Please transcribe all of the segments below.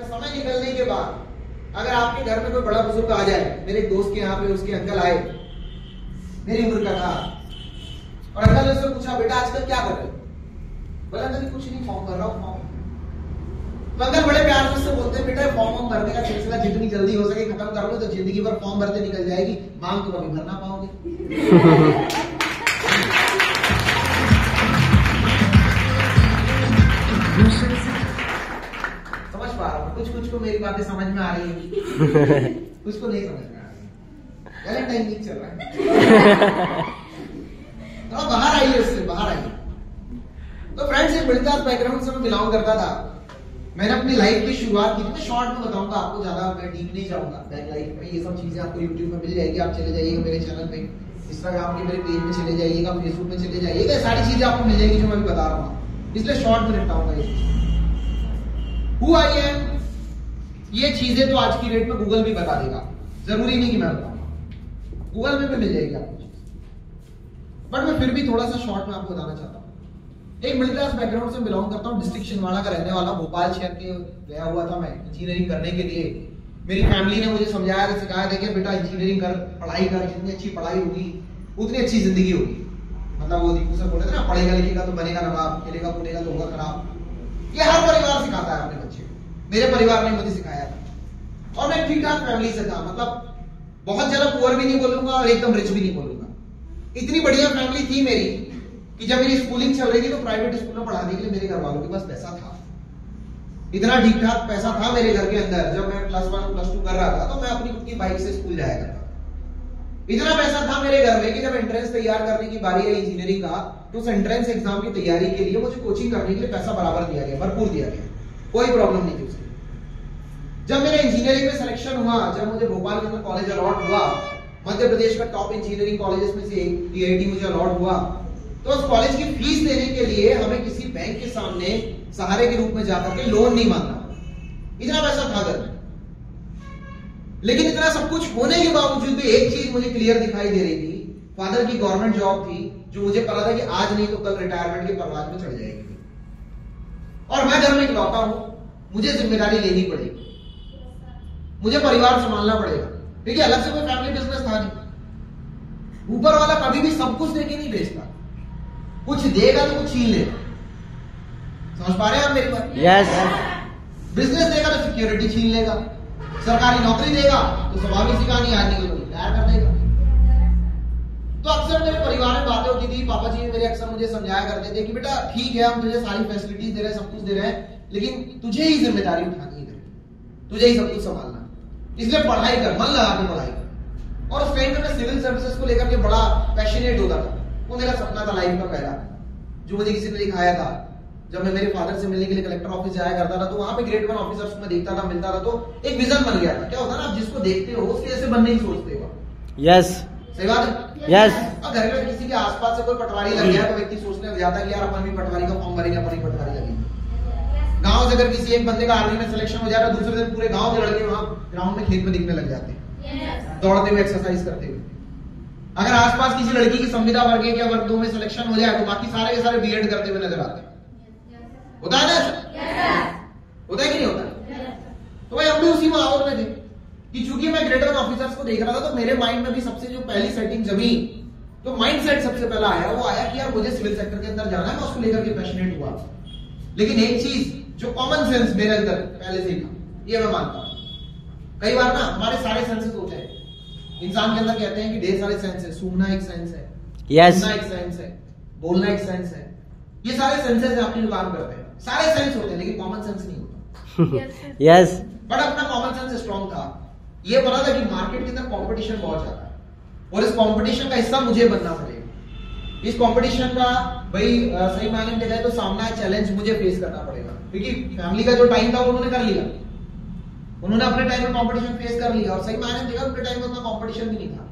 समय निकलने के बाद अगर आपके घर में कोई बड़ा बुजुर्ग आ जाए, मेरे एक दोस्त के यहाँ पे उसके अंकल आए, मेरी उम्र का था, और अंकल ने उससे पूछा बेटा आजकल क्या कर रहे हो? बोला अंकल कुछ नहीं, फॉर्म भर रहा हूँ फॉर्म। तो अंकल बड़े प्यार से उससे बोलते हैं बेटा फॉर्म भरने का सिलसिला जितनी जल्दी हो सके खत्म कर लो, तो जिंदगी भर फॉर्म भरते निकल जाएगी, मांग तो कभी भर ना पाओगे। समझ पा रहा हूँ, कुछ को मेरी बातें समझ में आ रही है, कुछ को नहीं समझ में आ रही है। वैलेंटाइन वीक चल रहा है, तो बाहर आइए उससे, बाहर आइए। तो फ्रेंड्स, एक मिडिल क्लास बैकग्राउंड से मैं बिलोंग करता था। मैंने अपनी लाइफ की शुरुआत की थी, मैं शॉर्ट में बताऊंगा आपको, ज्यादा मैं डीप नहीं जाऊंगा बैक लाइफ में। ये सब चीजें आपको यूट्यूब में मिल जाएगी, आप चले जाइएगा मेरे चैनल पे, इंस्टाग्राम के मेरे पेज में चले जाइएगा, फेसबुक में चले जाइएगा, सारी चीजें आपको मिल जाएगी जो मैं बता रहा हूँ, इसलिए शॉर्ट में निपटाऊंगा ये चीज। हु आई एम, ये चीजें तो आज की डेट में गूगल भी बता देगा, जरूरी नहीं कि मैं बताऊंगा, गूगल में भी मिल जाएगी आपको चीज, बट मैं फिर भी थोड़ा सा शॉर्ट में आपको बताना चाहता हूँ। एक मिडिल क्लास बैकग्राउंड से बिलोंग करता हूँ, डिस्ट्रिक्ट छिंदवाड़ा का रहने वाला, भोपाल शहर के गया हुआ था मैं इंजीनियरिंग करने के लिए। मेरी फैमिली ने मुझे समझाया था, सिखाया था कि बेटा इंजीनियरिंग कर, पढ़ाई कर, जितनी अच्छी पढ़ाई होगी उतनी अच्छी जिंदगी होगी। मतलब वो दीपू सर बोले थे ना, पढ़ेगा लिखेगा तो बनेगा नवाब, खेलेगा कूदेगा तो होगा खराब। ये हर परिवार सिखाता है अपने बच्चे को, मेरे परिवार ने मुझे सिखाया था। और मैं ठीक ठाक फैमिली से था, मतलब बहुत ज्यादा पुअर भी नहीं बोलूंगा और एकदम रिच भी नहीं बोलूंगा। इतनी बढ़िया फैमिली थी मेरी कि जब मेरी स्कूलिंग चल रही थी तो प्राइवेट स्कूल में पढ़ाने के लिए मेरे घर वालों के पास पैसा था, इतना ठीक ठाक पैसा था मेरे घर के अंदर। जब मैं प्लस 1 प्लस 2 कर रहा था तो मैं अपनी खुद की बाइक से स्कूल जाया करता था। इतना पैसा था मेरे घर में कि जब एंट्रेंस तैयार करने की बारी आई इंजीनियरिंग का, तो उस एंट्रेंस एग्जाम की तैयारी के लिए मुझे कोचिंग करने के लिए पैसा बराबर दिया गया, भरपूर दिया गया, कोई प्रॉब्लम नहीं थी उसकी। जब मेरा इंजीनियरिंग में सिलेक्शन हुआ, जब मुझे भोपाल के अंदर कॉलेज अलॉट हुआ, मध्य प्रदेश का टॉप इंजीनियरिंग कॉलेजेस में से टीआईटी मुझे अलॉट हुआ, तो उस कॉलेज की फीस देने के लिए हमें किसी बैंक के सामने सहारे के रूप में जाकर के लोन नहीं मांगना, इतना पैसा था घर में। लेकिन इतना सब कुछ होने के बावजूद भी एक चीज मुझे क्लियर दिखाई दे रही थी, फादर की गवर्नमेंट जॉब थी, जो मुझे पता था कि आज नहीं तो कल रिटायरमेंट के परवाज में चढ़ जाएगी, और मैं घर में इकलौता हूं, मुझे जिम्मेदारी लेनी पड़ेगी, मुझे परिवार संभालना पड़ेगा। देखिए अलग से कोई फैमिली बिजनेस था नहीं, ऊपर वाला कभी भी सब कुछ देके नहीं भेजता, कुछ देगा तो कुछ छीन लेगा। समझ पा रहे हैं आप मेरी बात? यस। बिजनेस देगा तो सिक्योरिटी छीन लेगा, सरकारी नौकरी देगा तो स्वाभाविक सी कहानी आज निकल रिटायर कर देगा। तो अक्सर मेरे परिवार में बातें होती थी, पापा जी मेरे अक्सर मुझे समझाया करते थे कि बेटा ठीक है हम तुझे सारी फैसिलिटीज दे रहे हैं, सब कुछ दे रहे हैं, लेकिन तुझे ही जिम्मेदारी उठानी है, तुझे ही सब कुछ संभालना, इसलिए पढ़ाई कर, मन लगा के पढ़ाई कर। और उस टाइम में मैं सिविल सर्विसेज को लेकर के बड़ा पैशनेट होता था, वो मेरा सपना था लाइफ का पहला, जो मुझे किसी ने दिखाया था। जब मैं मेरे फादर से मिलने के लिए कलेक्टर ऑफिस जाया करता था, तो वहां पे ग्रेड 1 ऑफिसर्स को मैं देखता था, मिलता था, तो एक विजन बन गया था। क्या होता है ना, आप जिसको देखते हो उसके जैसे बनने ही सोचते हो। यस, सही बात है। यस। और घर में किसी के आसपास से कोई पटवारी लग गया तो व्यक्ति सोचने लग जाता है कि यार अपन भी पटवारी का फॉर्म भरेंगे, अपन भी पटवारी लगेंगे। गांव से अगर किसी एक बंदे का आर्मी में सिलेक्शन हो जाए तो दूसरे दिन पूरे गांव के लड़के वहां ग्राउंड में खेत में दिखने लग जाते हैं, दौड़ते हुए, एक्सरसाइज करते हुए। अगर आसपास किसी लड़की की संविदा वर्ग 1 या वर्ग 2 में सिलेक्शन हो जाए तो बाकी सारे के सारे बीएड करते हुए नजर आते हैं। होता है ना? होता है कि नहीं होता? तो भाई हम भी उसी माहौल में थे कि चूंकि मैं ग्रेड 1 ऑफिसर्स को देख रहा था, तो मेरे माइंड में भी सबसे जो पहली सेटिंग जमी, तो माइंड सेट सबसे पहला आया, वो आया कि यार मुझे सिविल सेक्टर के अंदर जाना है, मैं उसको लेकर के पैशनेट हुआ। लेकिन एक चीज जो कॉमन सेंस मेरे अंदर पहले से ही था, ये मैं मानता हूं। कई बार ना हमारे सारे सेंसेस होते हैं इंसान के अंदर, कहते हैं कि ढेर सारे सेंस है, सूंघना एक सेंस है, सुनना एक सेंस है, बोलना एक सेंस है, ये सारे सेंसेस अपनी काम करते हैं, सारे सेंस होते हैं, लेकिन कॉमन सेंस नहीं होता। यस। बट अपना कॉमन सेंस स्ट्रॉन्ग था, ये पता था कि मार्केट के अंदर कंपटीशन बहुत ज्यादा है और इस कंपटीशन का हिस्सा मुझे बनना पड़ेगा। इस कंपटीशन का भाई सही मायने में जाए तो सामना चैलेंज मुझे फेस करना पड़ेगा, क्योंकि फैमिली का जो टाइम था उन्होंने कर लिया, उन्होंने अपने टाइम में कंपटीशन फेस कर लिया, और सही मायने में देखा उनके टाइम में उतना कंपटीशन भी नहीं था।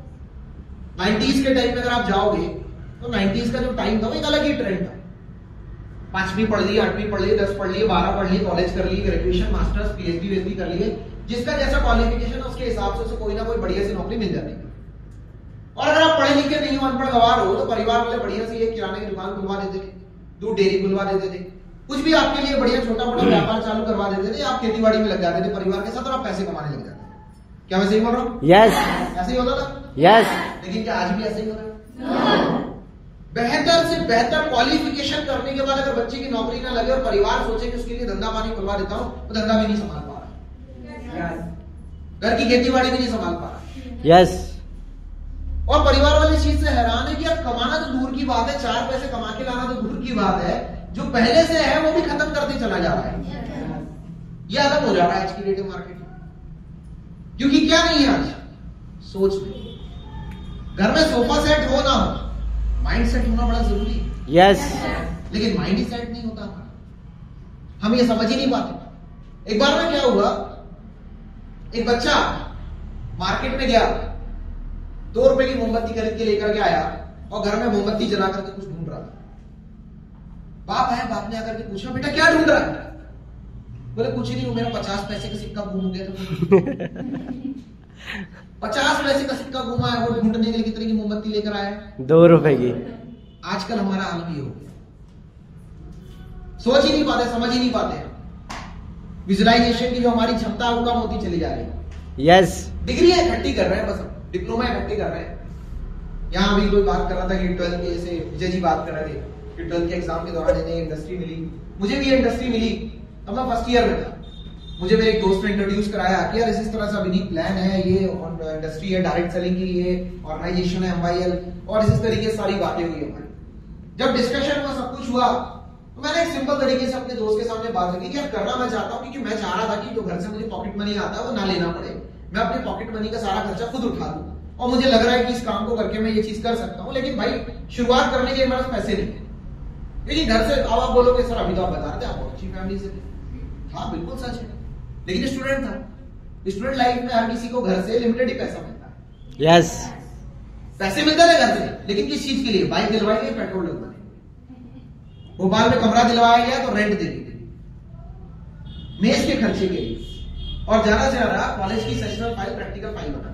90s के टाइम में अगर आप जाओगे तो 90s का जो टाइम था वो एक अलग ही ट्रेंड था। 5वीं पढ़ ली, 8वीं पढ़ ली, 10 पढ़ ली, 12 पढ़ ली, कॉलेज कर ली, ग्रेजुएशन, मास्टर्स, पीएचडी कर लिए, जिसका जैसा क्वालिफिकेशन है उसके हिसाब से उसे कोई ना कोई बढ़िया सी नौकरी मिल जाती है। और अगर आप पढ़े लिखे नहीं हो, अनपढ़ गवार हो, तो परिवार वाले बढ़िया से एक किराने की दुकान खुलवा देते थे, दूध डेयरी खुलवा देते थे, कुछ भी आपके लिए बढ़िया छोटा मोटा व्यापार चालू करवा देते थे, आप खेती बाड़ी में लग जाते थे परिवार के साथ और आप पैसे कमाने लग जाते थे। क्या मैं सही बोल रहा हूँ? यस। ऐसे ही होता था? यस। लेकिन क्या आज भी ऐसे ही हो रहा है? बेहतर से बेहतर क्वालिफिकेशन करने के बाद अगर बच्चे की नौकरी ना लगे और परिवार सोचे कि उसके लिए धंधा पानी खुलवा देता हूँ, तो धंधा भी नहीं संभाल पा रहा, घर की खेती बाड़ी भी नहीं संभाल पा रहा। यस। और परिवार वाले चीज से हैरान है कि अब कमाना तो दूर की बात है, 4 पैसे कमा के लाना तो दूर की बात है, जो पहले से है वो भी खत्म करते चला जा रहा है। ये आदम हो जा रहा है आज की डेट में मार्केट में। क्योंकि क्या नहीं है आज सोच में। घर में सोफा सेट हो ना हो, माइंड सेट होना बड़ा जरूरी है। यस। लेकिन माइंड ही सेट नहीं होता हमारा, हम ये समझ ही नहीं पाते। एक बार में क्या हुआ, एक बच्चा मार्केट में गया, 2 रुपए की मोमबत्ती खरीद के लेकर के आया और घर में मोमबत्ती जला करके कुछ ढूंढ रहा था। बाप आया, बाप ने आकर के पूछा, बेटा क्या ढूंढ रहा है? बोले कुछ नहीं, मेरा 50 पैसे का सिक्का गुम हो गया था। 50 पैसे का सिक्का गुमा है, वो ढूंढने के लिए कितने की मोमबत्ती लेकर आया है? 2 रुपए की। आजकल हमारा हाल भी हो गया, सोच ही नहीं पाते, समझ ही नहीं पाते। विजुअलाइजेशन की जो हमारी क्षमता है वो कम होती चली जा रही है। यस। डिग्रियां इकट्ठी कर रहे हैं, बस डिप्लोमा इकट्ठे कर रहे हैं। यहाँ अभी कोई बात कर रहा था कि 12 के, जैसे विजय जी बात कर रहे थे कि 12 के एग्जाम के दौरान इन्हें इंडस्ट्री मिली, मुझे भी इंडस्ट्री मिली। तब मैं फर्स्ट ईयर में था, मुझे मेरे एक दोस्त ने इंट्रोड्यूस कराया कि यार इस तरह से अभिनीत प्लान है, ये इंडस्ट्री है, डायरेक्ट सेलिंग की ये ऑर्गेनाइजेशन है MYL, और इस तरीके से सारी बातें हुई हमारी। जब डिस्कशन में सब कुछ हुआ तो मैंने एक सिंपल तरीके से अपने दोस्त के सामने बात रखी कि यार करना मैं चाहता हूँ, क्योंकि मैं चाह रहा था कि जो घर से मुझे पॉकेट मनी आता है वो ना लेना पड़े, मैं अपने पॉकेट मनी का सारा खर्चा खुद उठा लूं, और मुझे लग रहा है कि इस काम को करके मैं ये चीज कर सकता हूँ। लेकिन भाई शुरुआत करने के लिए मेरे पास पैसे नहीं है, क्योंकि घर से अब आप बोलोगे सर अभी तो आप बता रहे थे आप बहुत अच्छी फैमिली से थे। हाँ बिल्कुल सच है, लेकिन स्टूडेंट था। स्टूडेंट लाइफ में हर किसी को घर से लिमिटेड ही पैसा मिलता है। यस। पैसे मिलते थे घर से, लेकिन किस चीज के लिए? बाइक दिलवाई गई, पेट्रोल डलवाने, भोपाल में कमरा दिलवाया गया तो रेंट देनी थी, मेज के खर्चे के लिए, और ज्यादा से ज्यादा कॉलेज की सेशनल फाइल, प्रैक्टिकल फाइल बना,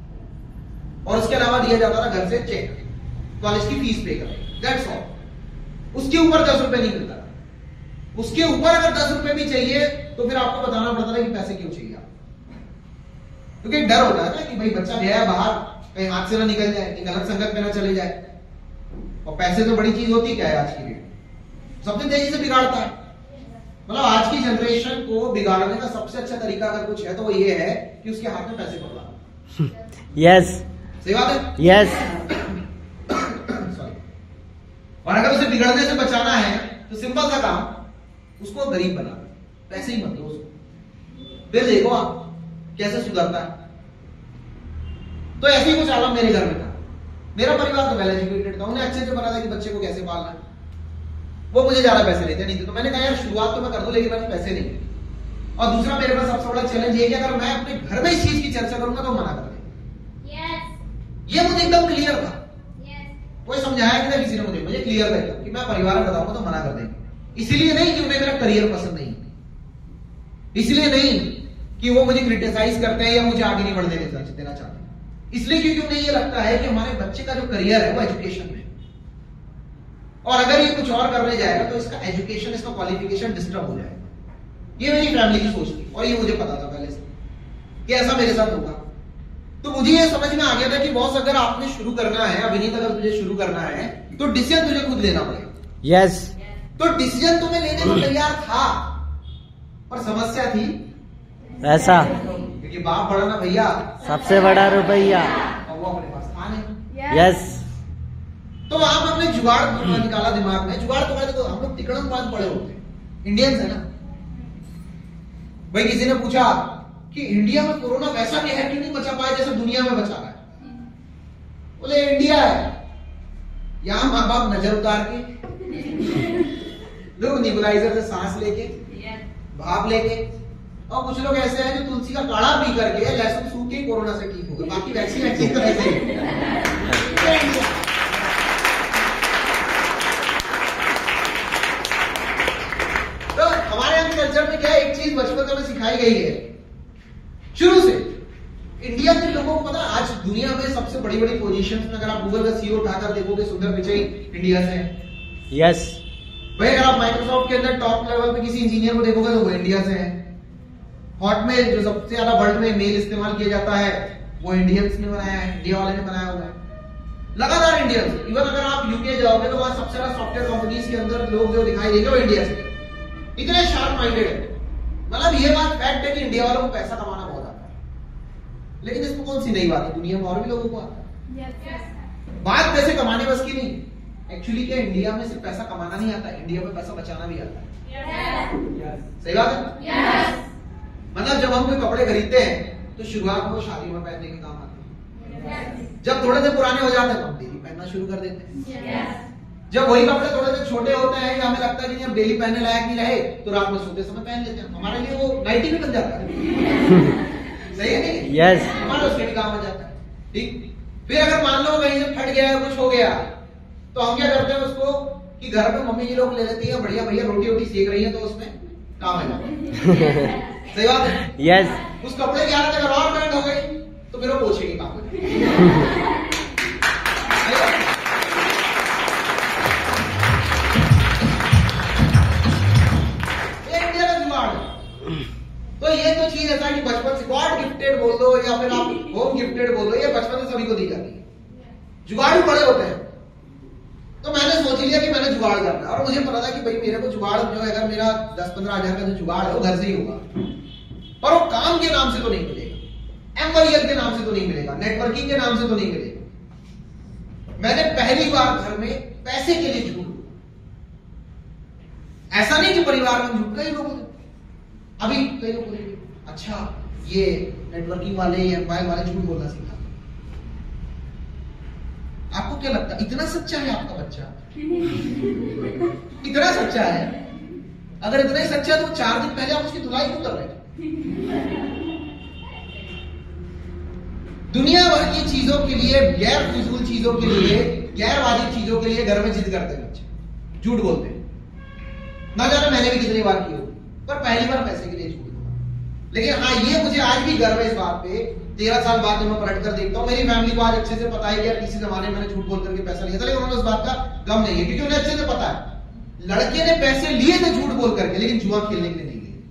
और उसके अलावा दिया जाता था घर से चेक, कॉलेज की फीस पे कर, दैट्स ऑल। उसके ऊपर 10 रुपए नहीं मिलता। उसके ऊपर अगर 10 रुपए भी चाहिए तो फिर आपको बताना पड़ता था कि पैसे क्यों चाहिए आपको, क्योंकि डर होता है ना कि भाई बच्चा गया है बाहर, कहीं हाथ से ना निकल जाए, कि गलत संगत में ना चले जाए। और पैसे तो बड़ी चीज होती क्या है आज की डेट, सबसे तेजी से बिगाड़ता है। मतलब आज की जनरेशन को बिगाड़ने का सबसे अच्छा तरीका अगर कुछ है तो वो ये है कि उसके हाथ में पैसे पकड़ा। यस। सही बात है? यस। सॉरी। और अगर उसे बिगड़ने से बचाना है तो सिंपल सा काम, उसको गरीब बना, पैसे ही मत दो उसको, फिर देखो आप कैसे सुधरता है। तो ऐसे ही कुछ आलम मेरे घर में था। मेरा परिवार तो वेल एजुकेटेड था, उन्हें अच्छे से पता था कि बच्चे को कैसे पालना है। वो मुझे ज्यादा पैसे देते नहीं थे, तो मैंने कहा यार शुरुआत तो मैं कर दूं, लेकिन मेरे पैसे नहीं। और दूसरा मेरे पास सबसे बड़ा चैलेंज ये कि अगर मैं अपने घर में इस चीज की चर्चा करूंगा तो मना कर देंगे। ये मुझे एकदम क्लियर था। कोई समझाया कि नहीं किसी ने, मुझे क्लियर था कि मैं परिवार में बताऊंगा तो मना कर देंगे। इसलिए नहीं कि उन्हें मेरा करियर पसंद नहीं, इसलिए नहीं कि वो मुझे क्रिटिसाइज करते हैं या मुझे आगे नहीं बढ़ने देना चाहते, इसलिए क्योंकि उन्हें ये लगता है कि हमारे बच्चे का जो करियर है वो एजुकेशन में, और अगर ये कुछ और करने जाएगा तो इसका एजुकेशन, इसका क्वालिफिकेशन डिस्टर्ब हो जाएगा। ये मेरी फैमिली की सोच थी और ये मुझे पता था पहले से कि ऐसा मेरे साथ होगा। तो मुझे ये समझ में आ गया था कि बॉस अगर आपने शुरू करना है, अभिनीत अगर तुझे शुरू करना है तो डिसीजन तुझे खुद लेना पड़ेगा। यस। तो डिसीजन तुम्हें लेने को तैयार था, पर समस्या थी पैसा, क्योंकि बाप बड़ा ना भैया, सबसे बड़ा रुपया, और वो अपने पास था नहीं। यस। तो वहां पर हमने जुगाड़ निकाला दिमाग में। जुगाड़ तो कहते, तो हम लोग तिकड़म बात पड़े होते, इंडियंस है ना भाई। किसी ने पूछा कि इंडिया में कोरोना वैसा भी है कि नहीं बचा पाया जैसे दुनिया में बचा रहा है। बोले इंडिया है, यहां माँ बाप नजर उतार के लोग निबुलाइजर से सांस लेके, भाप लेके, और कुछ लोग ऐसे हैं जो तुलसी का काढ़ा पी करके, लहसुन सूख के कोरोना से ठीक हो गए। बाकी वैक्सीन तो ऐसे ही। तो हमारे यहाँ कल्चर में क्या है, एक चीज बचपन में सिखाई गई है शुरू से। इंडिया के लोगों को पता, आज दुनिया में सबसे बड़ी बड़ी पोजीशंस में अगर आप गूगल का CEO उठाकर देखोगे, सुंदर पिचाई इंडिया से। यस। भाई अगर आप माइक्रोसॉफ्ट के अंदर टॉप लेवल पे किसी इंजीनियर को देखोगे तो वो इंडिया से है। हॉटमेल जो सबसे ज्यादा वर्ल्ड में मेल इस्तेमाल किया जाता है वो इंडियंस ने बनाया है, इंडिया वाले ने बनाया हुआ है। लगातार इंडियंस, इवन अगर आप यूके जाओगे तो वहां सबसे ज्यादा सॉफ्टवेयर कंपनीज के अंदर लोग जो दिखाई देंगे वो इंडिया से, इतने शार्प माइंडेड है। मतलब ये बात फैक्ट है कि इंडिया वालों को पैसा कमाना बहुत आता है, लेकिन इसमें कौन सी नई बात है, दुनिया में और भी लोगों को आता है। बात पैसे कमाने बस की नहीं, एक्चुअली क्या इंडिया में सिर्फ पैसा कमाना नहीं आता, इंडिया में पैसा बचाना भी आता है। सही बात है। मतलब जब हम कोई कपड़े खरीदते हैं तो शुरुआत में शादी में पहनने के काम आते हैं, जब थोड़े से पुराने हो जाते हैं तो हम डेली पहनना शुरू कर देते हैं। जब वही कपड़े थोड़े से छोटे होते हैं या हमें लगता है कि हम डेली पहनने लायक नहीं रहे तो रात में सोते समय पहन लेते हैं, हमारे लिए वो नाइटी भी बन जाता है। सही है नहीं? यस। हमारा उसके भी काम आ जाता है। ठीक। फिर अगर मान लो कहीं से फट गया कुछ हो गया तो हम क्या करते हैं उसको कि घर पे मम्मी जी लोग ले लेती है, बढ़िया भैया रोटी वोटी सेक रही है तो उसमें काम आ जाता है। सही बात है। यस। उस कपड़े की हालत अगर और बैंड हो गई तो फिर वो पोछे की काम करेगी। तो ये तो चीज ऐसा कि बचपन से गॉड गिफ्टेड बोल दो या फिर आप होम गिफ्टेड बोल दो, ये बचपन से सभी को दी जाती है। जुगाड़ बड़े होते हैं तो मैंने सोच लिया कि मैंने जुगाड़ करना है और मुझे पता था कि भाई मेरे को जुगाड़ जो है अगर मेरा 10-15 हजार का जो जुगाड़ है वो घर से ही होगा, पर वो काम के नाम से तो नहीं मिलेगा, MYL के नाम से तो नहीं मिलेगा, नेटवर्किंग के नाम से तो नहीं मिलेगा। मैंने पहली बार घर में पैसे के लिए झूठ, ऐसा नहीं कि परिवार में झूठ, कई लोगों अभी कई लोग बोलेंगे अच्छा ये नेटवर्किंग वाले या MYL वाले झूठ बोलना सीखा। आपको क्या लगता है इतना सच्चा है आपका बच्चा? इतना सच्चा है? अगर इतना ही सच्चा है तो 4 दिन पहले आप उसकी धुलाई क्यों कर रहे हैं? दुनिया भर की चीजों के लिए, गैर फिजूल चीजों के लिए, गैर वाजिब चीजों के लिए घर में जिद करते हैं बच्चे, झूठ बोलते हैं। ना जाने मैंने भी कितनी बार की हो, पर पहली बार पैसे के लिए झूठ बोला। लेकिन हाँ ये मुझे आज भी गर्व है इस बात पे, 13 साल बाद जब मैं पलट कर देखता हूँ मेरी फैमिली को आज अच्छे से पता है कि यार किसी जमाने में मैंने झूठ बोल करके पैसा लिया था, लेकिन उन्होंने उस बात का गम नहीं है क्योंकि उन्हें अच्छे से पता है लड़के ने पैसे लिए थे झूठ बोल करके, लेकिन जुआ खेलने के लिए नहीं लिए।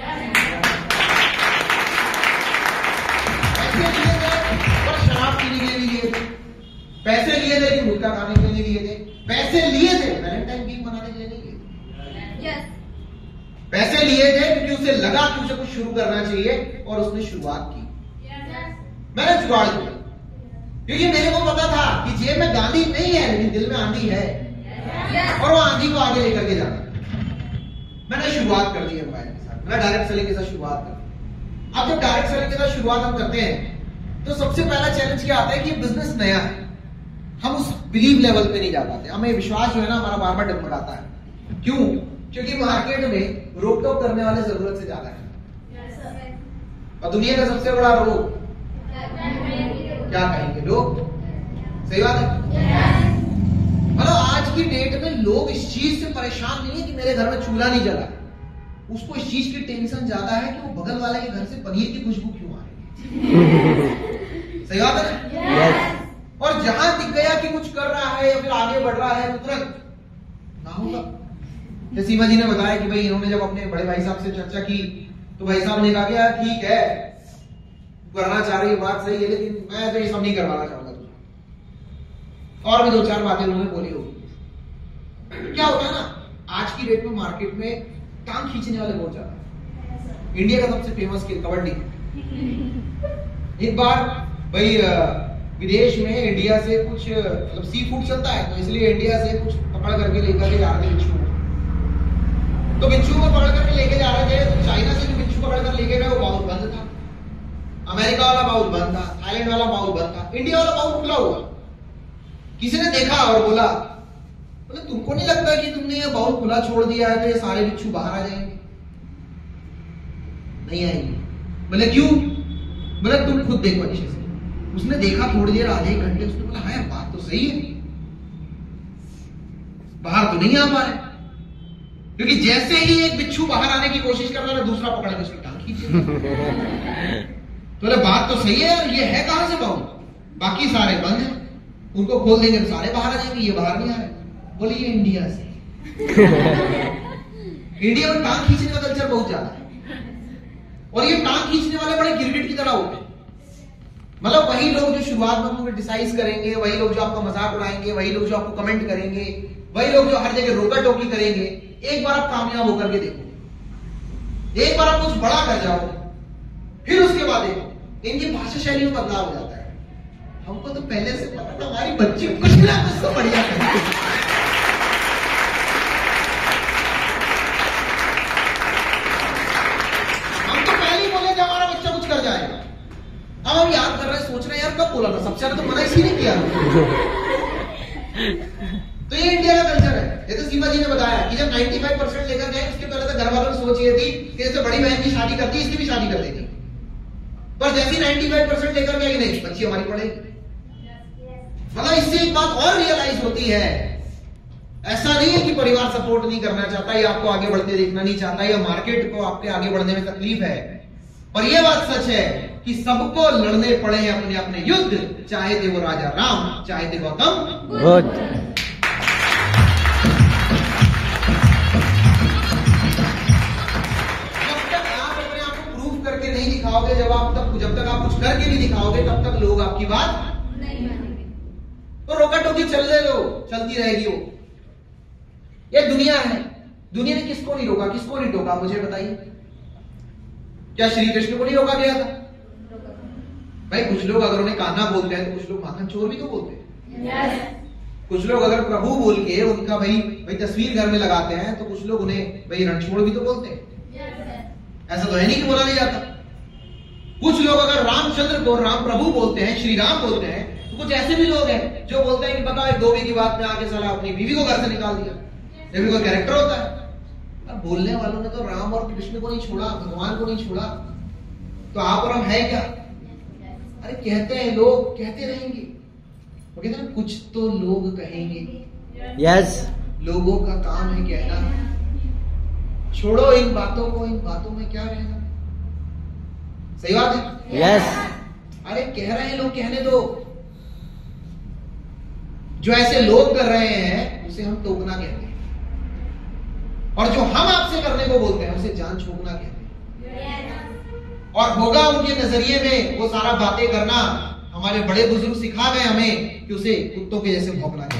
पैसे लिए थे और शराब पीने के लिए लिए थे, पैसे लिए थे लेकिन गुटखा खाने के लिए लिए थे, पैसे लिए थे वैलेंटाइन वीक मनाने के लिए नहीं लिए। पैसे लिए थे क्योंकि उसे लगा कि उसे कुछ शुरू करना चाहिए और उसने शुरुआत की। मैंने जुगाड़ किया क्योंकि मेरे को पता था कि जेब में गांधी नहीं है लेकिन दिल में आंधी है और वो आंधी को आगे लेकर के जाना। मैंने शुरुआत कर दी MYL के साथ, मैंने डायरेक्ट सेलिंग के साथ शुरुआत कर दी। अब जब डायरेक्ट सेलिंग के साथ शुरुआत हम करते हैं तो सबसे पहला चैलेंज क्या आता है कि बिजनेस नया है, हम उस बिलीव लेवल पे नहीं जा पाते, हमें विश्वास जो है ना हमारा बार बार डगमगाता है। क्यों? क्योंकि मार्केट में रोक टोक करने वाले जरूरत से ज्यादा है और दुनिया का सबसे बड़ा रोग क्या कहेंगे लोग? सही बात है। मतलब आज की डेट में लोग इस चीज से परेशान नहीं है कि मेरे घर में चूल्हा नहीं जला, उसको इस चीज की टेंशन ज्यादा है कि वो बगल वाले के घर से पनीर की खुशबू क्यों आ रही है। सही बात है। और जहां दिख गया कि कुछ कर रहा है या फिर आगे बढ़ रहा है तो तुरंत ना होगा। जैसे सीमा जी ने बताया कि भाई इन्होंने जब अपने बड़े भाई साहब से चर्चा की तो भाई साहब ने कहा कि यार ठीक है करना चाह रही है बात सही है लेकिन मैं तो ये सब नहीं करवाना चाहूंगा तुझे। और भी 2-4 बातें उन्होंने बोली होगी। क्या होता है ना आज की डेट में मार्केट में टांग खींचने वाले बहुत ज्यादा है। इंडिया का सबसे फेमस खेल कबड्डी। एक बार भाई विदेश में इंडिया से कुछ मतलब सी फूड चलता है तो इसलिए इंडिया से कुछ पकड़ करके लेकर के जा रहे थे बिच्छू, तो बिच्छू को पकड़ करके लेके जा रहे थे तो चाइना से जो बिच्छू पकड़ कर लेके गए वो बाउल बंद था, अमेरिका वाला बाउल बंद था, थाईलैंड वाला बाउल बंद था, इंडिया वाला बाउल खुला हुआ। किसी ने देखा और बोला बोले तुमको नहीं लगता कि तुमने ये बाउल खुला छोड़ दिया है तो ये सारे बिच्छू बाहर आ जाएंगे? नहीं आएंगे। बोले क्यों? बोले तुम खुद देखो अच्छे से। उसने देखा थोड़ी देर, आधे एक घंटे, उसने बोला हाँ बात तो सही है, बाहर तो नहीं आ पा रहे क्योंकि जैसे ही एक बिच्छू बाहर आने की कोशिश कर रहा है दूसरा पकड़ के उसकी टांग खींच। तो बोले बात तो सही है, ये है कहां से बाउल? बाकी सारे बंद हैं, उनको खोल देंगे तो सारे बाहर आ जाएंगे, ये बाहर नहीं आ रहे। बोले ये इंडिया से। इंडिया में टांग खींचने का कल्चर बहुत ज्यादा है, और ये टांग खींचने वाले बड़े गिरगिट की तरह होते हैं। मतलब वही लोग जो शुरुआत में आपको क्रिटिसाइज करेंगे, वही लोग जो आपका मजाक उड़ाएंगे, वही लोग जो आपको कमेंट करेंगे, वही लोग जो हर जगह रोका टोकी करेंगे। एक बार आप कामयाब होकर के देखो, एक बार आप कुछ बड़ा कर जाओ, फिर उसके बाद देखो इनकी भाषा शैली में बदलाव हो जाता है। हमको तो पहले से पता था हमारी बच्ची कुछ ना कुछ तो बढ़िया करेगी। हम तो पहले ही बोले कि हमारा बच्चा कुछ कर जाएगा। अब हम याद कर रहे हैं, सोच रहे हैं यार कब बोला था, सबसे ज्यादा तो मना इसी ने किया। तो ये इंडिया का कल्चर है। ये तो सीमा जी ने बताया कि जब 95% लेकर गए, उसके पहले तो घर वालों की सोच ये थी कि जैसे बड़ी बहन की शादी करती, इसकी भी शादी कर देती। पर जैसे 95% लेकर गए, नहीं बच्ची हमारी पढ़ेगी। मतलब इससे एक बात और रियलाइज होती है, ऐसा नहीं है कि परिवार सपोर्ट नहीं करना चाहता या आपको आगे बढ़ते देखना नहीं चाहता या मार्केट को आपके आगे बढ़ने में तकलीफ है, पर यह बात सच है कि सबको लड़ने पड़े हैं अपने अपने युद्ध, चाहे थे वो राजा राम, चाहे थे गौतम बुद्ध। नहीं दिखाओगे, जब तक आप कुछ करके नहीं दिखाओगे, तब तक लोग आपकी बात नहीं मानेंगे। तो रोका टोकी चलती रहेगी वो। ये दुनिया है, दुनिया ने किसको नहीं रोका, किसको नहीं टोका, मुझे बताइए। क्या श्री कृष्ण को नहीं रोका गया था? भाई कुछ लोग अगर उन्हें कान्हा बोलते हैं तो कुछ लोग माखन चोर भी तो बोलते हैं। कुछ लोग अगर प्रभु बोल के उनका भाई तस्वीर घर में लगाते हैं तो कुछ लोग उन्हें भाई रणछोड़ भी तो बोलते हैं। ऐसा तो है नहीं कि बोला नहीं जाता। कुछ लोग अगर रामचंद्र को राम प्रभु बोलते हैं, श्री राम बोलते हैं, तो कुछ ऐसे भी लोग हैं जो बोलते हैं कि बताओ एक धोबी की बात में आगे साला अपनी बीवी को घर से निकाल दिया। ये भी कोई कैरेक्टर होता है? अब बोलने वालों ने तो राम और कृष्ण को नहीं छोड़ा, भगवान को नहीं छोड़ा, तो आप और हम है क्या? अरे कहते हैं लोग, कहते रहेंगे, वो कहते हैं कुछ तो लोग कहेंगे। यस, लोगों का काम है कहना। छोड़ो इन बातों को, इन बातों में क्या रहेगा। सही बात है? यस। अरे कह रहे हैं लोग, कहने दो। जो ऐसे लोग कर रहे हैं उसे हम टोकना कहते हैं, और जो हम आपसे करने को बोलते हैं उसे जान छोड़ना कहते हैं। और होगा उनके नजरिए में वो सारा बातें करना, हमारे बड़े बुजुर्ग सिखा गए हमें कि उसे कुत्तों के जैसे भौंकना कहते हैं।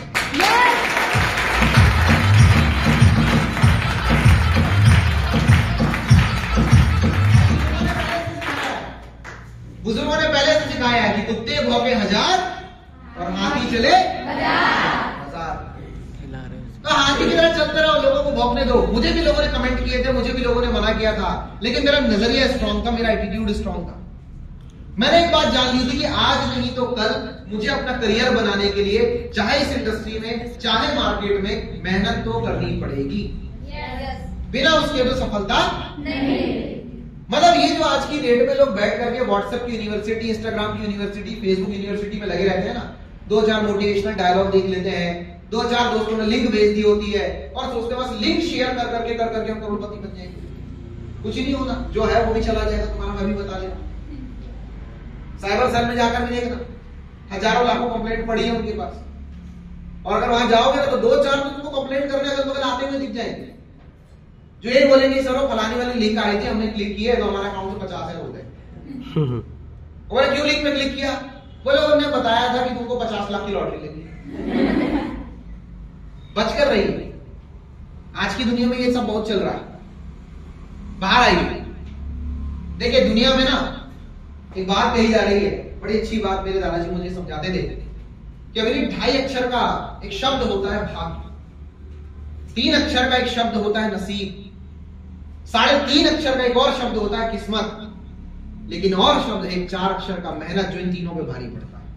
बुजुर्गों ने पहले से सिखाया है कि कुत्ते भौंके 1000 और हाथी चले 1000। तो हाथी की तरह चलते रहो, लोगों को भौंकने दो। मुझे भी लोगों ने कमेंट किए थे, मुझे भी लोगों ने मना किया था, लेकिन मेरा नजरिया स्ट्रांग था, मेरा एटीट्यूड स्ट्रांग था। मैंने एक बात जान ली थी कि आज नहीं तो कल मुझे अपना करियर बनाने के लिए चाहे इस इंडस्ट्री में चाहे मार्केट में मेहनत तो करनी पड़ेगी। बिना उसके तो सफलता नहीं। मतलब ये जो आज की डेट में लोग बैठ करके व्हाट्सएप की यूनिवर्सिटी, इंस्टाग्राम की यूनिवर्सिटी, फेसबुक यूनिवर्सिटी में लगे रहते हैं ना, 2-4 मोटिवेशनल डायलॉग देख लेते हैं, 2-4 दोस्तों ने लिंक भेज दी होती है और सोचते बस लिंक शेयर कर करके हम करोड़पति बन जाएंगे। कुछ ही नहीं होना, जो है वो भी चला जाएगा तुम्हारा। मैं भी बता देना, साइबर सेल में जाकर भी देखना, हजारों लाखों कंप्लेंट पड़ी है उनके पास, और अगर वहां जाओगे ना तो 2-4 तुमको कंप्लेंट करने अगल बगल आते हुए दिख जाएंगे, जो ये बोलेंगे सर वो फलानी वाली लिंक आई थी, हमने क्लिक किया तो हमारा अकाउंट से 50,000 हो गए। बोले क्यों लिंक में क्लिक किया? बोले उन्होंने बताया था कि तुमको 50 लाख की लॉटरी लगी। बचकर रही। आज की दुनिया में ये सब बहुत चल रहा है। बाहर आइए, देखिए दुनिया में ना एक बात कही जा रही है, बड़ी अच्छी बात मेरे दादाजी मुझे समझाते थे कि अगर 2.5 अक्षर का एक शब्द होता है भाग्य, 3 अक्षर का एक शब्द होता है नसीब, 3.5 अक्षर का एक और शब्द होता है किस्मत, लेकिन और शब्द एक 4 अक्षर का मेहनत, जो इन तीनों पे भारी पड़ता है।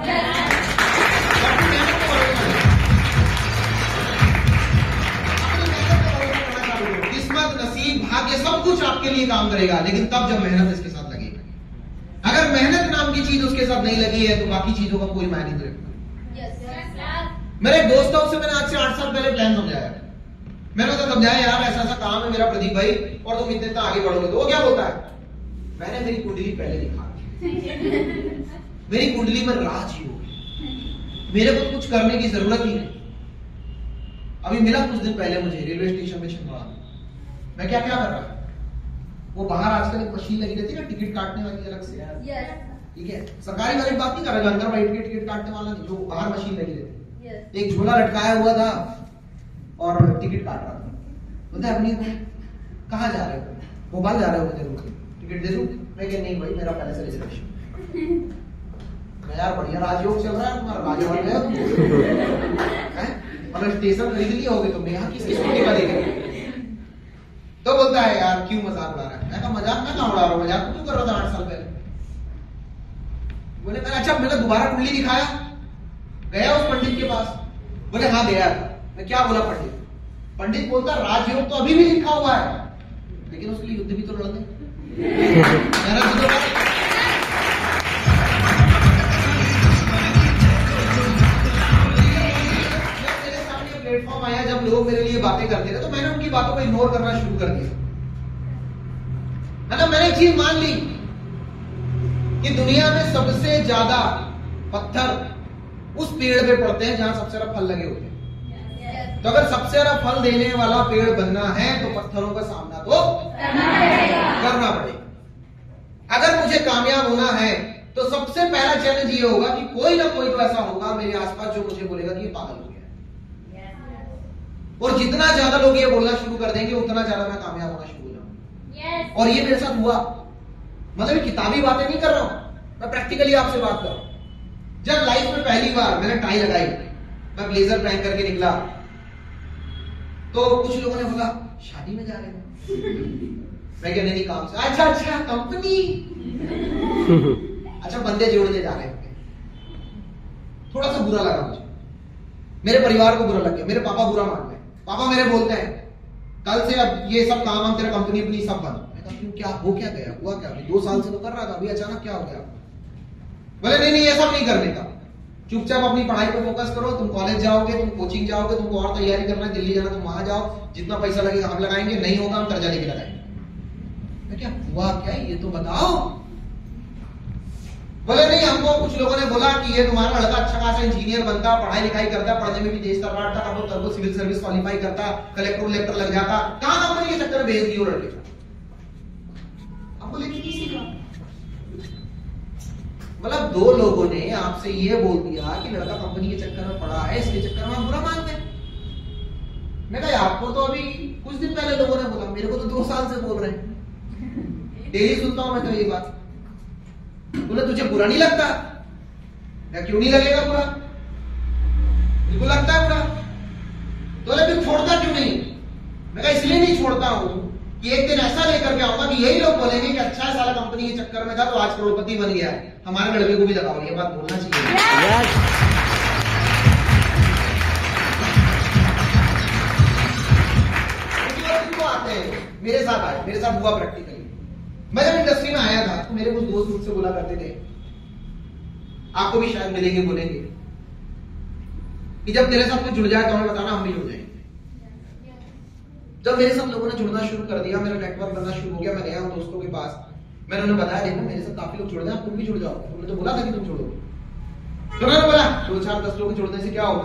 किस्मत, नसीब, भाग्य सब कुछ आपके लिए काम करेगा, लेकिन तब जब मेहनत इसके साथ लगेगा। अगर मेहनत नाम की चीज उसके साथ नहीं लगी है तो बाकी चीजों का कोई मायने नहीं रखता। मेरे एक दोस्त है, उससे मैंने आज से 8 साल पहले प्लान समझाया। मैंने उसे समझाया यार ऐसा ऐसा काम है मेरा प्रदीप भाई, और तुम इतने तक आगे बढ़ोगे। तो वो क्या बोलता है, मैंने मेरी कुंडली पहले दिखा दी, मेरी कुंडली में राजयोग है, मेरे को कुछ करने की जरूरत ही नहीं। अभी मिला कुछ दिन पहले मुझे रेलवे स्टेशन में छिंदवाड़ा में। मैं क्या क्या कर रहा था, वो बाहर आजकल एक मशीन लगी रहती है ना टिकट काटने वाली अलग से, ठीक है, सरकारी वाली बात नहीं कर रहा, अंदर बैठ के टिकट काटने वाला नहीं, जो बाहर मशीन लगी रहती है। एक झोला लटकाया हुआ था और टिकट काट रहा था। बोलते अपनी कहाँ जा रहे हो, भोपाल जा रहे हो, मुझे रुक टिकट दे दूं? मैं कह नहीं भाई मेरा पहले से रिजर्वेशन। यार बढ़िया राजयोग चल रहा है तुम्हारा, राजा बन गया तुम, मतलब स्टेशन खरीद लिया होगे तुमने, यहाँ किसकी स्कूटी का देखे। तो बोलता है यार क्यों मजाक उड़ा रहा है। मैं कहा मजाक मैं कहाँ उड़ा रहा हूँ, मजाक क्यों कर रहा था 8 साल पहले। बोले मैंने अच्छा मैंने दोबारा कुंडली दिखाया, गया उस पंडित के पास, बोले हाँ गया था। मैं क्या बोला पंडित, पंडित बोलता राजयोग तो अभी भी लिखा हुआ है, लेकिन उसके लिए युद्ध भी तो लड़ने। प्लेटफॉर्म आया जब लोग मेरे लिए बातें करते थे तो मैंने उनकी बातों को इग्नोर करना शुरू कर दिया। मतलब मैंने एक चीज मान ली कि दुनिया में सबसे ज्यादा पत्थर उस पेड़ पे पड़ते हैं जहां सबसे ज्यादा फल लगे होते हैं। तो अगर सबसे ज्यादा फल देने वाला पेड़ बनना है तो पत्थरों का सामना तो करना पड़ेगा। अगर मुझे कामयाब होना है तो सबसे पहला चैलेंज ये होगा कि कोई ना कोई तो ऐसा होगा मेरे आसपास जो मुझे बोलेगा कि ये पागल हो गया। और जितना ज्यादा लोग ये बोलना शुरू कर देंगे उतना ज्यादा मैं कामयाब होना शुरू हो जाऊंगा। और ये मेरे साथ हुआ, मतलब किताबी बातें नहीं कर रहा हूं, मैं प्रैक्टिकली आपसे बात कर रहा हूं। जब लाइफ में पहली बार मैंने टाई लगाई, मैं ब्लेजर पहन करके निकला, तो कुछ लोगों ने बोला शादी में जा रहे हो। मैं कहने नहीं काम से। अच्छा अच्छा कंपनी अच्छा बंदे जोड़ने जा रहे हैं। थोड़ा सा बुरा लगा मुझे, मेरे परिवार को बुरा लग गया, मेरे पापा बुरा मान गए। पापा मेरे बोलते हैं कल से अब ये सब काम हम तेरा कंपनी अपनी सब बंद। मैं कहा क्यों, क्या हो क्या गया, हुआ क्या, अभी 2 साल से तो कर रहा था, अभी अचानक क्या हो गया। बोले नहीं ये सब नहीं करने का, चुपचाप अपनी पढ़ाई पर फोकस करो, तुम कॉलेज जाओगे, तुम कोचिंग जाओगे, तुमको और तैयारी करना है, दिल्ली जाना तुम वहां जाओ, जितना पैसा लगेगा हम लगाएंगे, नहीं होगा हम कर्जा लेके लगाएंगे। मैं क्या हुआ क्या ये तो बताओ। बोले नहीं हमको कुछ लोगों ने बोला कि ये तुम्हारा लड़का अच्छा खासा इंजीनियर बनता, पढ़ाई लिखाई करता, पढ़ने में भी तेज तर्रार था, अब तो सिविल सर्विस क्वालिफाई करता, कलेक्टर लेक्टर लग जाता, कहां कंपनी के चक्कर में भेज दियो लड़के। हमको लेकिन किसी का मतलब 2 लोगों ने आपसे ये बोल दिया कि लड़का कंपनी के चक्कर में पड़ा है, इसके चक्कर में आप बुरा मानते हैं। मैं कहा आपको तो अभी कुछ दिन पहले लोगों ने बोला, मेरे को तो 2 साल से बोल रहे हैं, डेली सुनता हूं मैं तो ये बात। बोले तुझे बुरा नहीं लगता? या क्यों नहीं लगेगा बुरा, बिल्कुल लगता है बुरा। तो बोले फिर छोड़ता क्यों नहीं? मैं कहा इसलिए नहीं छोड़ता हूं कि एक दिन ऐसा लेकर के आऊंगा कि यही लोग बोलेंगे कि अच्छा साला कंपनी के चक्कर में था तो आज करोड़पति बन गया, हमारे लड़के को भी लगाओ। ये बात बोलना चाहिए। आते हैं मेरे साथ आए, मेरे साथ हुआ प्रैक्टिकली। मैं जब इंडस्ट्री में आया था तो मेरे कुछ दोस्त मुझसे बोला करते थे, आपको भी शायद मिलेंगे, बोलेंगे कि जब तेरे साथ कुछ जुड़ जाए तो हमें बताना, हम भी जुड़ जाएंगे। जब मेरे साथ लोगों ने जुड़ना शुरू कर दिया, मेरा नेटवर्क बनना शुरू हो गया, मैं गया दोस्तों के पास, मैंने उन्हें बताया देखो मेरे साथ काफी लोग जुड़ गए, तुम भी जुड़ जाओ। तुमने तो बोला था कि तुम जुड़ोगे। तो उन्होंने बोला 2, 4, 10 लोग जुड़ने से क्या होगा,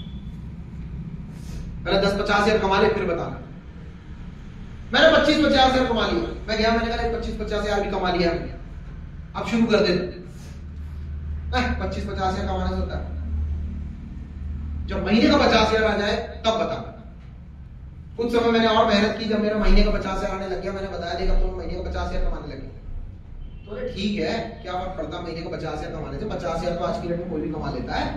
पहले 10-50 हजार कमा ले फिर बताना। मैंने 25-50 हजार कमा लिया। मैं गया, मैंने कहा 25-50 हजार भी कमा लिया, अब शुरू कर दे। 25-50 हजार कमाने से होता है, जब महीने का 50 हजार आ जाए तब बताना। कुछ समय मैंने और मेहनत की, जब मेरा महीने का 50 हजार आने लग गया, मैंने बताया देखा तुम महीने का 50 हजार कमाने लगे। तो ठीक है, क्या फर्क पड़ता महीने का 50 हजार कमाने से, 50 हजार तो आज की डेट में कोई भी कमा लेता है।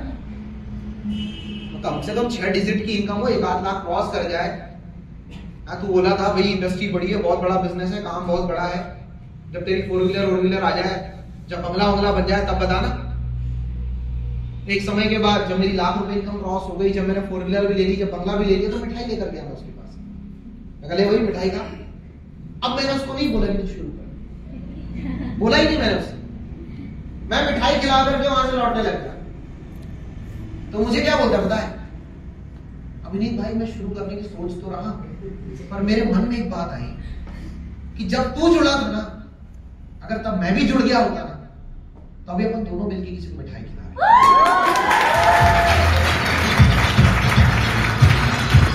कम से कम 6 डिजिट की इनकम हो, 1-8 लाख क्रॉस कर जाए। तू बोला था भाई इंडस्ट्री बड़ी है, बहुत बड़ा बिजनेस है, काम बहुत बड़ा है, जब तेरी 4 व्हीलर आ जाए, जब बंगला बन जाए तब बताना। एक समय के बाद जब मेरी लाख रुपए इनकम क्रॉस हो गई, जब मैंने 4 व्हीलर भी ले ली, जब बंगला भी ले लिया, तो मिठाई लेकर गया मैं उसके पास। मैं कहा ले वही मिठाई का। अब मैंने उसको नहीं बोला कि शुरू कर, बोला ही नहीं मैंने उससे, मैं मिठाई खिला करके वहां से लौटने लग गया। तो मुझे क्या बोलता पता है, अभिनीत भाई मैं शुरू करने की सोच तो रहा, पर मेरे मन में एक बात आई कि जब तू जुड़ा था ना, अगर तब मैं भी जुड़ गया होता ना, तभी अपन दोनों मिलकर किसी को मिठाई खिला रहे।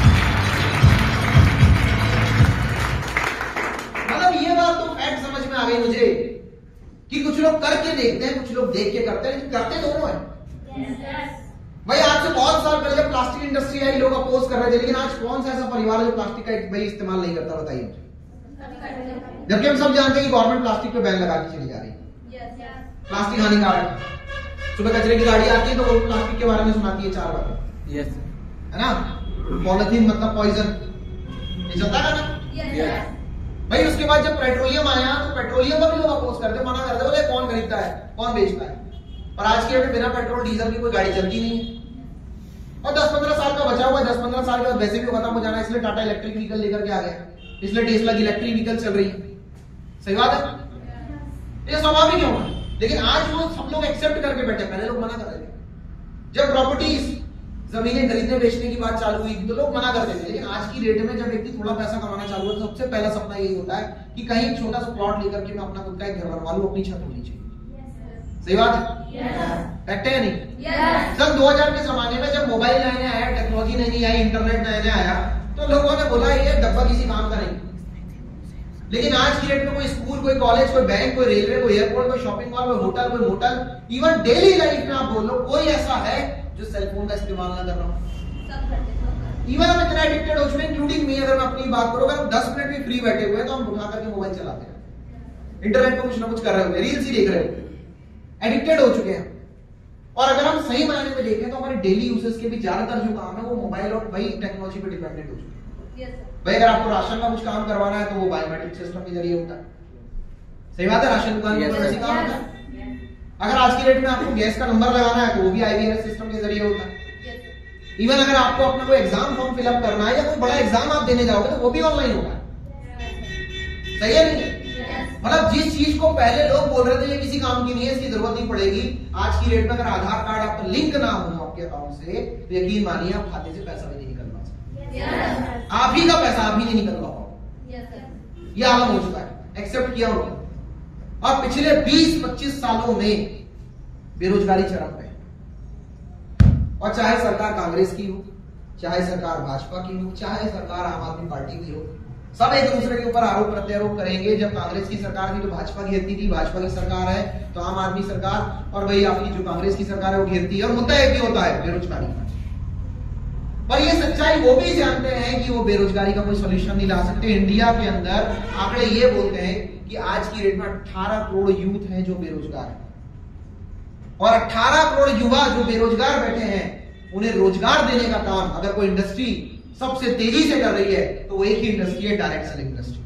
कि कुछ लोग करके देखते हैं, कुछ लोग देख के करते हैं, लेकिन करते दोनों है। भाई आज से बहुत साल पहले जब प्लास्टिक इंडस्ट्री आई लोग अपोज कर रहे थे, लेकिन आज कौन सा ऐसा परिवार है जो प्लास्टिक का भाई इस्तेमाल नहीं करता, बताइए मुझे। जबकि हम सब जानते हैं कि गवर्नमेंट प्लास्टिक पे बैन लगा के चली जा रही है। प्लास्टिक हानिकारक है। सुबह कचरे की गाड़ी आती है तो वो प्लास्टिक के बारे में सुनाती है 4 बातें, है ना। पॉलिथीन मतलब पॉइजन, ये चलता है ना। भाई उसके बाद जब पेट्रोलियम आया तो पेट्रोलियम पर भी लोग अपोज करते, मना करते, बोले कौन खरीदता है, कौन बेचता है। और आज के डेट में बिना पेट्रोल डीजल की कोई गाड़ी चलती नहीं है। और 10-15 साल का बचा हुआ है, 10-15 साल के बाद वैसे भी खत्म हो जाना है, इसलिए टाटा इलेक्ट्रिक व्हीकल लेकर के आ गया, इसलिए टेस्ला की इलेक्ट्रिक व्हीकल चल रही है। सही बात है, ये स्वाभाविक है। लेकिन आज वो सब लोग एक्सेप्ट करके बैठे, पहले लोग मना कर रहे थे। जब प्रॉपर्टीज जमीनें खरीदने बेचने की बात चालू हुई तो लोग मना करते थे, लेकिन आज की डेट में जब व्यक्ति थोड़ा पैसा कमाना चालू हुआ तो सबसे पहला सपना यही होता है कि कहीं छोटा सा प्लॉट लेकर के मैं अपना खुद का एक घर बनवा लूं, अपनी छत होनी चाहिए। सही बात है, फैक्ट है या नहीं। सन 2000 के जमाने में जब मोबाइल नया नया आया, टेक्नोलॉजी नई आया, इंटरनेट नया नया आया, तो लोगों ने बोला ये डब्बा किसी काम का नहीं। लेकिन आज की डेट में कोई स्कूल, कोई कॉलेज, कोई बैंक, कोई रेलवे, कोई एयरपोर्ट, कोई शॉपिंग मॉल, कोई होटल, कोई मोटल, इवन डेली लाइफ में आप बोलो कोई ऐसा है जो सेलफोन का इस्तेमाल ना कर रहा हूं। इवन हम इतना एडिक्टेड हो चुके हैं, इंक्लूडिंग मी, अगर मैं अपनी बात करूं, अगर हम 10 मिनट भी फ्री बैठे हुए हैं तो हम उठा करके मोबाइल चलाते हैं, इंटरनेट पे कुछ ना कुछ कर रहे होते हैं, रील्स ही देख रहे होते हैं, एडिक्टेड हो चुके हैं। और अगर हम सही मायने में देखें तो हमारे डेली यूसेज के भी ज्यादातर जो काम है वो मोबाइल और वही टेक्नोलॉजी पे डिपेंडेंट हो चुके हैं। भाई अगर आपको राशन का कुछ काम करवाना है तो वो बायोमेट्रिक सिस्टम के जरिए होता है। सही बात है, राशन दुकान में ऐसे काम होता है। अगर आज की डेट में आपको गैस का नंबर लगाना है तो वो भी IVRS सिस्टम के जरिए होता है। इवन अगर आपको अपना कोई एग्जाम फॉर्म फिलअप करना है या कोई बड़ा एग्जाम आप देने जाओगे तो वो भी ऑनलाइन होगा। सही है नहीं? मतलब जिस चीज को पहले लोग बोल रहे थे ये किसी काम की नहीं है, इसकी जरूरत नहीं पड़ेगी, आज की डेट में अगर आधार कार्ड आपका लिंक ना हो आपके अकाउंट से तो यकीन मानिए आप खाते से पैसा भी नहीं निकल पा सकते। आप ही का पैसा आप ही नहीं निकल पाओ। ये आलम हो चुका है, एक्सेप्ट किया उन्होंने। और पिछले 20-25 सालों में बेरोजगारी चरम पे है। और चाहे सरकार कांग्रेस की हो, चाहे सरकार भाजपा की हो, चाहे सरकार आम आदमी पार्टी की हो, सब एक दूसरे के ऊपर आरोप प्रत्यारोप करेंगे। जब कांग्रेस की सरकार थी तो भाजपा घेरती थी, भाजपा की सरकार है तो आम आदमी सरकार, और भाई आपकी जो कांग्रेस की सरकार है वो घेरती है। और मुद्दा एक ही होता है, बेरोजगारी का। पर ये सच्चाई वो भी जानते हैं कि वो बेरोजगारी का कोई सोल्यूशन नहीं ला सकते। इंडिया के अंदर आंकड़े ये बोलते हैं कि आज की डेट में 18 करोड़ यूथ हैं जो बेरोजगार हैं, और 18 करोड़ युवा जो बेरोजगार बैठे हैं उन्हें रोजगार देने का काम अगर कोई इंडस्ट्री सबसे तेजी से कर रही है तो वो एक ही इंडस्ट्री है, डायरेक्ट सेलिंग इंडस्ट्री।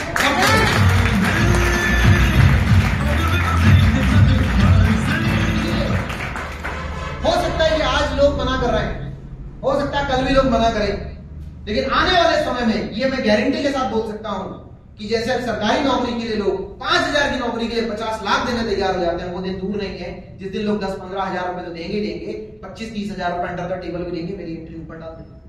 हो सकता है कि आज लोग मना कर रहे हैं, हो सकता है कल भी लोग मना करें, लेकिन आने वाले समय में ये मैं गारंटी के साथ बोल सकता हूं कि जैसे अब सरकारी नौकरी के लिए लोग 5,000 की नौकरी के लिए 50 लाख देने तैयार हो जाते हैं, वो दिन दूर नहीं है जिस दिन लोग 10-15 हजार रुपए तो देंगे, 25-30 हजार रुपए अंडर द टेबल भी देंगे, मेरी एंट्री ऊपर डाल देंगे।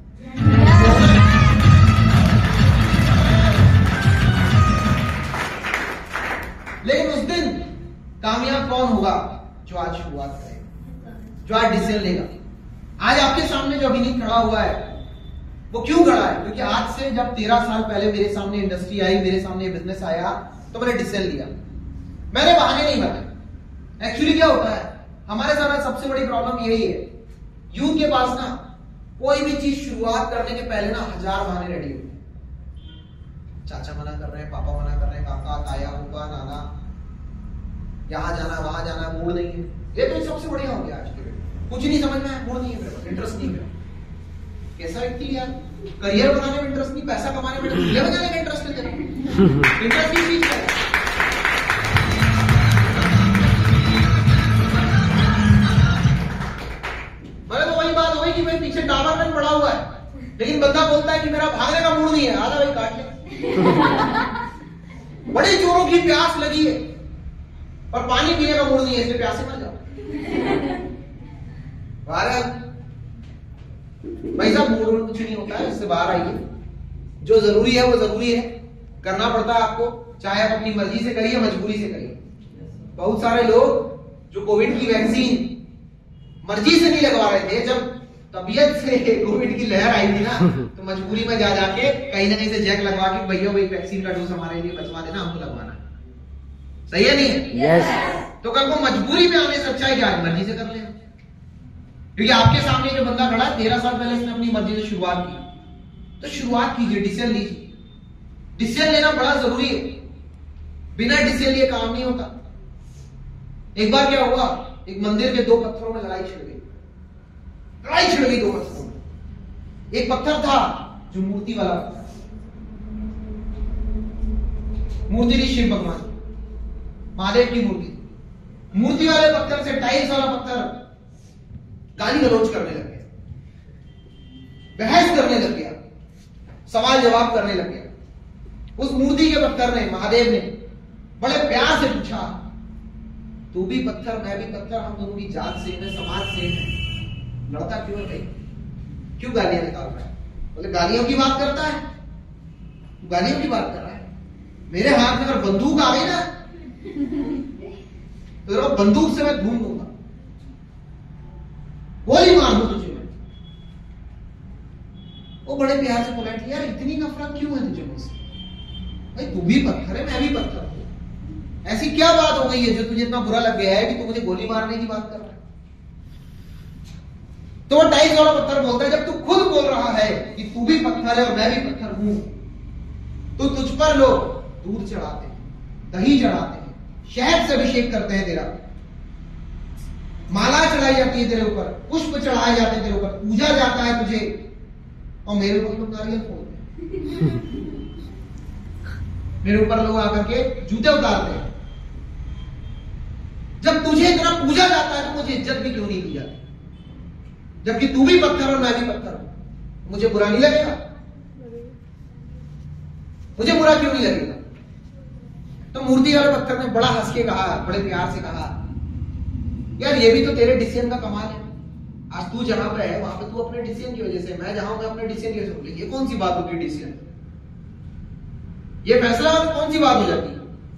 लेकिन उस दिन कामयाब कौन होगा? जो आज शुरुआत करेगा, जो आज डिसीजन लेगा। आज आपके सामने जो अभिनीत खड़ा हुआ है वो क्यों खड़ा है? क्योंकि आज से जब 13 साल पहले मेरे सामने इंडस्ट्री आई, मेरे सामने बिजनेस आया, तो मैंने डिसीजन लिया। मैंने बहाने नहीं बनाए। एक्चुअली क्या होता है, हमारे साथ सबसे बड़ी प्रॉब्लम यही है, यूथ के पास ना कोई भी चीज शुरुआत करने के पहले ना 1000 बहाने रेडी होते हैं। चाचा मना कर रहे हैं, पापा मना कर रहे हैं, काका, ताया, फूफा, नाना, यहां जाना, वहां जाना, मूड नहीं है। ये तो सबसे बढ़िया हो गया आज के डेट। कुछ नहीं समझ में आया, मूड नहीं है मेरे पास, इंटरेस्ट नहीं है। कैसा व्यक्ति यार, करियर बनाने में इंटरेस्ट नहीं, पैसा कमाने में, ये बनाने में इंटरेस्ट है तेरा, इंटरेस्ट की चीज है। मैंने तो वही बात हो गई कि भाई पीछे डाबरमैन पड़ा हुआ है, लेकिन बंदा बोलता है कि मेरा भागने का मूड नहीं है, आजा भाई काट ले। बड़ी जोरों की प्यास लगी है और पानी पीने का मूड नहीं है, इसलिए प्यासे मर जाओ। भाई साहब मूड कुछ नहीं होता है, इससे बाहर आइए। जो जरूरी है वो जरूरी है, करना पड़ता है आपको, चाहे आप अपनी मर्जी से करिए, मजबूरी से करिए। बहुत सारे लोग जो कोविड की वैक्सीन मर्जी से नहीं लगवा रहे थे, जब तबीयत से कोविड की लहर आई थी ना, तो मजबूरी में जा जाके कहीं ना कहीं से जैक लगवा के भैया भाई वैक्सीन का डोज हमारे लिए बचवा देना, हमको लगवाना। सही है नहीं? यस। तो कल को मजबूरी में आने से अच्छा है कि आज मर्जी से कर लेना। क्योंकि आपके सामने जो बंदा खड़ा है 13 साल पहले इसने अपनी मर्जी से शुरुआत की, तो शुरुआत कीजिए, डिसीजन लीजिए। डिसीजन लेना बड़ा जरूरी है, बिना डिसीजन लिए काम नहीं होता। एक बार क्या हुआ, एक मंदिर के 2 पत्थरों में लड़ाई छिड़ गई, 2 पत्थरों में। एक पत्थर था जो मूर्ति वाला पत्थर, मूर्ति थी शिव भगवान, महादेव की मूर्ति। मूर्ति वाले पत्थर से टाइल्स वाला पत्थर गाली गलौज करने लग गया, बहस करने लग गया, सवाल जवाब करने लग गया। उस मूर्ति के पत्थर ने, महादेव ने बड़े प्यार से पूछा, तू भी पत्थर मैं भी पत्थर, हम दोनों की जात सेम है, समाज सेम है, लड़ता क्यों है भाई, क्यों गालियां निकाल रहा है? बोले गालियों की बात करता है, गालियों की बात कर रहा है। मेरे हाथ में अगर बंदूक आ गई ना तो बंदूक से मैं ढूंढ दूंगा, गोली मार दूं तुझे मैं। वो बड़े प्यार से बोला, यार इतनी नफरत क्यों है तुझे मुझसे? भाई तू भी पत्थर है मैं भी पत्थर हूं, ऐसी क्या बात हो गई है जो तुझे इतना बुरा लग गया है कि तू मुझे गोली मारने की बात कर रहा है? तो वो टाइल्स वाला पत्थर बोलता है, जब तू खुद बोल रहा है कि तू भी पत्थर है और मैं भी पत्थर हूं, तो तुझ पर लोग दूध चढ़ाते हैं, दही चढ़ाते हैं, शहद से अभिषेक करते हैं तेरा, माला चढ़ाई जाती है तेरे ऊपर, पुष्प चढ़ाए जाते हैं तेरे ऊपर, पूजा जाता है तुझे, और मेरे ऊपर लोग नारियल फोड़ते हैं, मेरे ऊपर लोग आकर के जूते उतारते हैं। जब तुझे इतना पूजा जाता है तो मुझे इज्जत भी क्यों नहीं दी जाती? जबकि तू भी पत्थर और मैं भी पत्थर हूं, मुझे बुरा नहीं लगेगा? मुझे बुरा क्यों नहीं लगेगा? तो मूर्ति वाले पत्थर ने बड़ा हंस के कहा, बड़े प्यार से कहा, यार ये भी तो तेरे डिसीजन का कमाल है। आज तू जहां पे है वहां पे तू अपने डिसीजन की वजह से, मैं जहां हूं मैं अपने डिसीजन की वजह से। ये कौन सी बात होती है डिसीजन? ये फैसला कौन सी बात हो जाती है?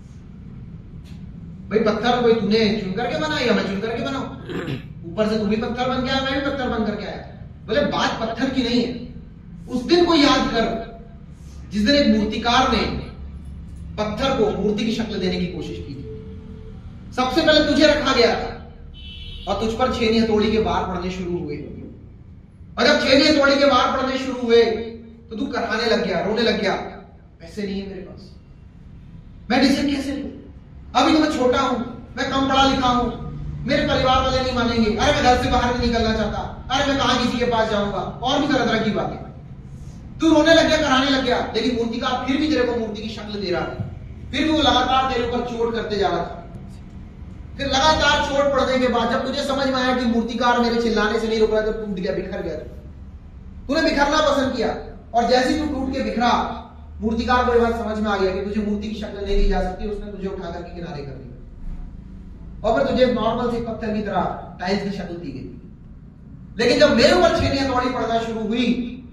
भाई पत्थर कोई तूने चुन करके बनाया या मैं चुन करके बनाऊं? ऊपर से तू भी पत्थर बन गया, मैं भी पत्थर बन करके आया। बोले बात पत्थर की नहीं है, उस दिन को याद कर जिस दिन एक मूर्तिकार ने पत्थर को मूर्ति की शक्ल देने की कोशिश की थी। सबसे पहले तुझे रखा गया था और तुझ पर 6 हथौड़ी के वार पड़ने शुरू हुए, और जब 6 हथौड़ी के वार पड़ने शुरू हुए तो तू कराने लग गया, रोने लग गया, पैसे नहीं है मेरे पास, मैं डिसीजन कैसे लूं? अभी तो मैं छोटा हूं, मैं कम पढ़ा लिखा हूं, मेरे परिवार वाले नहीं मानेंगे, अरे मैं घर से बाहर नहीं निकलना चाहता, अरे मैं कहां किसी के पास जाऊंगा, और भी तरह तरह की बातें। तू रोने लग गया, कराने लग गया, लेकिन मूर्तिकार फिर भी तेरे को मूर्ति की शक्ल दे रहा है, फिर भी वो लगातार तेरे ऊपर चोट करते जा रहा था। फिर लगातार चोट पड़ने के बाद जब तुझे समझ में आया कि मूर्तिकार मेरे चिल्लाने से नहीं रुक रहा, तो टूट गया, बिखर गया। तूने बिखरना पसंद किया, और जैसे ही तू टूट के बिखरा, मूर्तिकार को ये बात समझ में आ गया कि तुझे मूर्ति की शक्ल नहीं दी जा सकती। उसने तुझे उठा करके किनारे कर दिया और फिर तुझे नॉर्मल से पत्थर की तरह टाइल्स की शक्ल दी गई। लेकिन जब मेरे ऊपर 6 हथौड़ी पड़ना शुरू हुई,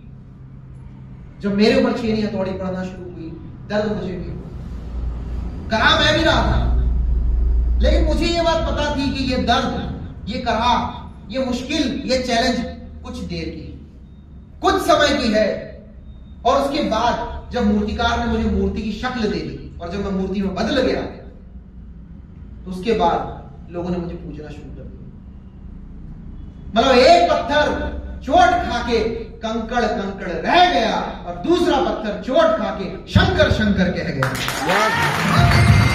जब मेरे ऊपर 6 हथौड़ी पड़ना शुरू हुई, दर्द मुझे भी हुआ, करा मैं भी रहा था, लेकिन मुझे ये बात पता थी कि ये दर्द, ये करा, ये मुश्किल, ये चैलेंज कुछ देर की, कुछ समय की है। और उसके बाद जब मूर्तिकार ने मुझे मूर्ति की शक्ल दे दी और जब मैं मूर्ति में बदल गया, तो उसके बाद लोगों ने मुझे पूछना शुरू कर दिया। मतलब एक पत्थर चोट खाके कंकड़ कंकड़ रह गया और दूसरा पत्थर चोट खाके शंकर शंकर कह गया।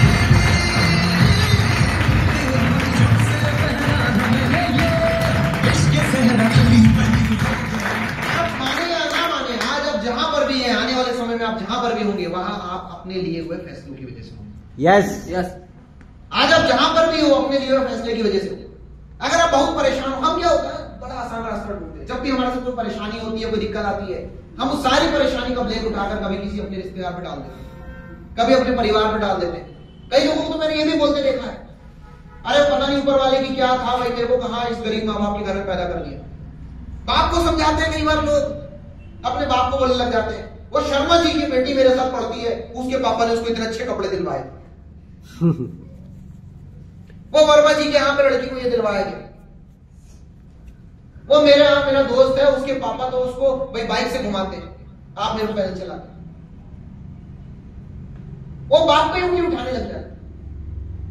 आने वाले समय में आप जहां पर भी होंगे वहां आप अपने लिए हुए फैसलों की वजह से होंगे। Yes yes. आज आप जहां पर भी हो अपने लिए हुए फैसले की वजह से। अगर आप बहुत परेशान हो, हम क्या होता है बड़ा आसान रास्ता ढूंढते हैं। जब भी हमारे साथ कोई परेशानी होती है, कोई दिक्कत आती है, हम उस सारी परेशानी का ब्लेम उठाकर कभी किसी अपने रिश्तेदार पर डाल देते हैं, कभी अपने परिवार पर डाल देते हैं। कई लोगों को तो मैंने ये भी बोलते देखा है, अरे पता नहीं ऊपर वाले की क्या था भाई, तेरे को कहां इस गरीब माँ बाप के घर में पैदा कर दिया। बाप को समझाते हैं, कई बार लोग अपने बाप को बोलने लग जाते हैं, वो शर्मा जी की बेटी मेरे साथ पढ़ती है, उसके पापा ने उसको इतने अच्छे कपड़े दिलवाए। वो वर्मा जी के यहां पे लड़की को ये दिलवाया गया। वो मेरे यहां मेरा दोस्त है, उसके पापा तो उसको भाई बाइक से घुमाते हैं, आप मेरे को पैदल चलाते। वो बाप को यूं उठाने लग जाते।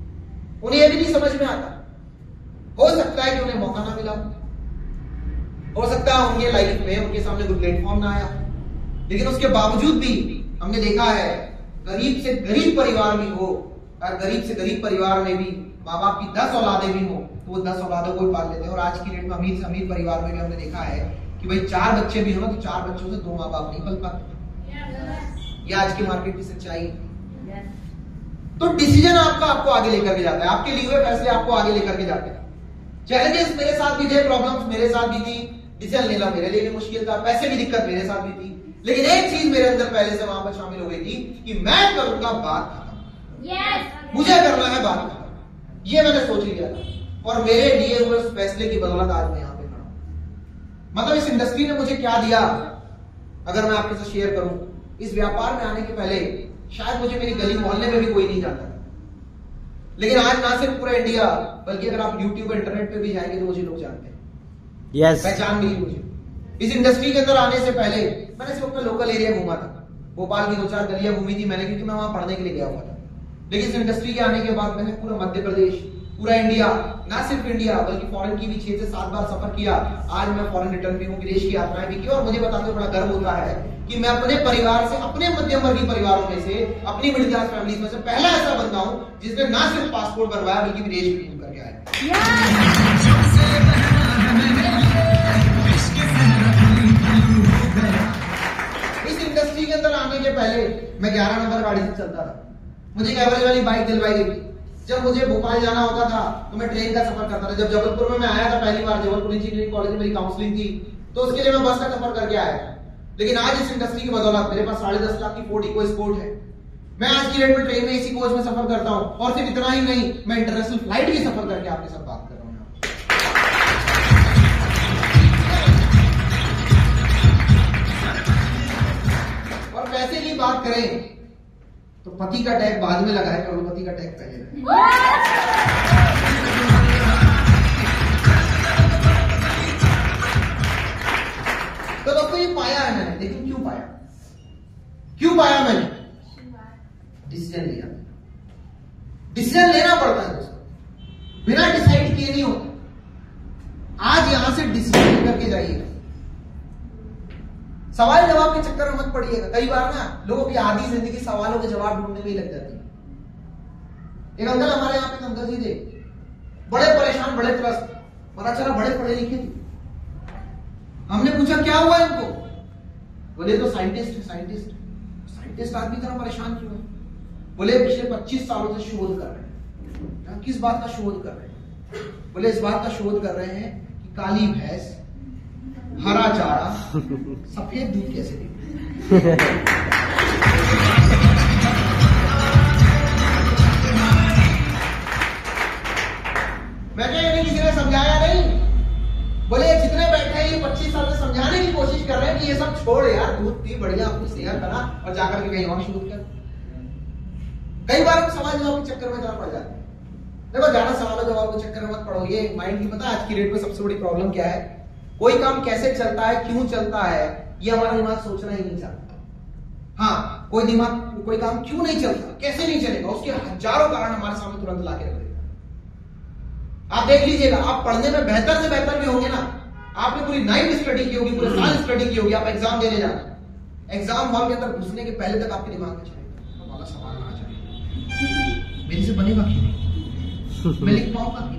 उन्हें ये भी नहीं समझ में आता। हो सकता है कि उन्हें मौका ना मिला, हो सकता है उनके लाइफ में उनके सामने कोई प्लेटफॉर्म ना आया, लेकिन उसके बावजूद भी हमने देखा है गरीब से गरीब परिवार भी हो और गरीब से गरीब परिवार में भी माँ बाप की 10 औलादे भी हो तो वो 10 औलादों को भी पाल लेते हैं। और आज की डेट में अमीर से अमीर परिवार में भी हमने देखा है कि भाई 4 बच्चे भी हो ना तो 4 बच्चों से 2 माँ बाप नहीं पल पाते। ये आज की मार्केट की सच्चाई है। तो डिसीजन आपको आगे लेकर के जाता है, आपके लिए हुए फैसले आपको आगे लेकर के जाते हैं। चैलेंजेस मेरे साथ भी थे, प्रॉब्लम्स मेरे साथ भी थी, डिसीजन लेना मेरे लिए भी मुश्किल था, पैसे की दिक्कत मेरे साथ भी थी, लेकिन एक चीज मेरे अंदर पहले से वहां पर शामिल हो गई थी कि मैं करूंगा बात खत्म। मुझे करना है बात खत्म, ये मैंने सोच लिया था और मेरे लिए हुए उस फैसले की बदौलत आज मैं यहां पे खड़ा हूं। मतलब इस इंडस्ट्री ने मुझे क्या दिया, अगर मैं आपके साथ शेयर करूं, इस व्यापार में आने के पहले शायद मुझे मेरी गली मोहल्ले में भी कोई नहीं जानता, लेकिन आज ना सिर्फ पूरा इंडिया बल्कि अगर आप यूट्यूब इंटरनेट पे भी जाएंगे तो मुझे लोग जानते हैं। पहचान मिली मुझे। इस इंडस्ट्री के अंदर आने से पहले मैंने सिर्फ अपना लोकल एरिया घूमा था, भोपाल की 2-4 गलियां घूमी थी मैंने, क्योंकि मैं वहां पढ़ने के लिए गया हुआ था। लेकिन इस इंडस्ट्री के आने के बाद मैंने पूरा मध्य प्रदेश, पूरा इंडिया, ना सिर्फ इंडिया बल्कि फॉरेन की भी 6 से 7 बार सफर किया। आज मैं फॉरेन रिटर्न भी हूँ, विदेश की यात्राएं भी की और मुझे बताते हुए बड़ा गर्व होता है कि मैं अपने परिवार से, अपने मध्यम वर्गीय परिवारों में से, अपनी मिडिल क्लास फैमिली में से पहला ऐसा बंदा हूं जिसने ना सिर्फ पासपोर्ट बनवाया बल्कि विदेश भी घूम करके आया। इस इंडस्ट्री के अंदर आने के पहले मैं 11 नंबर गाड़ी से चलता था, मुझे एक एवरेज वाली बाइक दिलवाई गई। जब मुझे भोपाल जाना होता था तो मैं ट्रेन का सफर करता था। जब जबलपुर में मैं आया था पहली बार, जबलपुर इंजीनियरिंग कॉलेज में मेरी काउंसलिंग थी, तो उसके लिए मैं बस का सफर करके आया। लेकिन आज इस इंडस्ट्री की बदौलत मेरे पास 10.5 लाख की फोर्ड इको स्पोर्ट है। मैं आज की डेट में ट्रेन में एसी कोच में सफर करता हूं और सिर्फ इतना ही नहीं, मैं इंटरनेशनल फ्लाइट की सफर करके आपके साथ बात कर रहा हूं। और पैसे की बात करें तो पति का टैग बाद में लगा है, करोड़पति का टैग पहले लगा। तो दोस्तों ये पाया है मैंने, लेकिन क्यों पाया? क्यों पाया मैंने? डिसीजन लिया। डिसीजन लेना पड़ता है दोस्तों, बिना डिसाइड किए नहीं होता। आज यहां से डिसीजन करके जाइएगा, सवाल जवाब के चक्कर में मत पड़िएगा। कई बार ना लोगों की आधी जिंदगी सवालों के जवाब ढूंढने में ही लग जाती है। एक अंकल हमारे यहाँ पे अंकल जी थे, बड़े परेशान, बड़े त्रस्त, पता चला बड़े पढ़े लिखे थे। हमने पूछा क्या हुआ इनको, बोले तो साइंटिस्ट आदमी तरह परेशान क्यों है? बोले पिछले 25 सालों से शोध कर रहे हैं। किस बात का शोध कर रहे हैं? बोले इस बात का शोध कर रहे हैं कि काली भैंस, हरा चारा, सफेद दूध कैसे देती। मैंने किसी ने समझाया नहीं। बोले जितने बैठे हैं ये 25 साल से समझाने की कोशिश कर रहे हैं कि ये सब छोड़ यार, दूध पी, बढ़िया अपनी सेहत बना और जाकर के कहीं और शोध कर। कई बार हम सवाल जवाब के चक्कर में जवाब पड़ जाते हैं। देखो ज्यादा सवाल जवाब के चक्कर में मत पड़ो, ये माइंड की पता आज की डेट में सबसे बड़ी प्रॉब्लम क्या है? कोई काम कैसे चलता है, क्यों चलता है, ये हमारा दिमाग सोचना ही नहीं चाहता। हाँ, कोई काम क्यों नहीं चलता, कैसे नहीं चलेगा, उसके हजारों कारण हमारे सामने तुरंत लाके रख देगा। आप देख लीजिएगा, आप पढ़ने में बेहतर से बेहतर भी होंगे ना, आपने पूरी नाइट स्टडी की होगी, पूरे साल स्टडी की होगी, आप एग्जाम देने जाना, एग्जाम हॉल के अंदर घुसने के पहले तक आपके दिमाग में चलेगा तो वाला सवाल आना चाहिए, मेरे से बनेगा क्यों नहीं, मैं लिख पाऊंगा क्यों?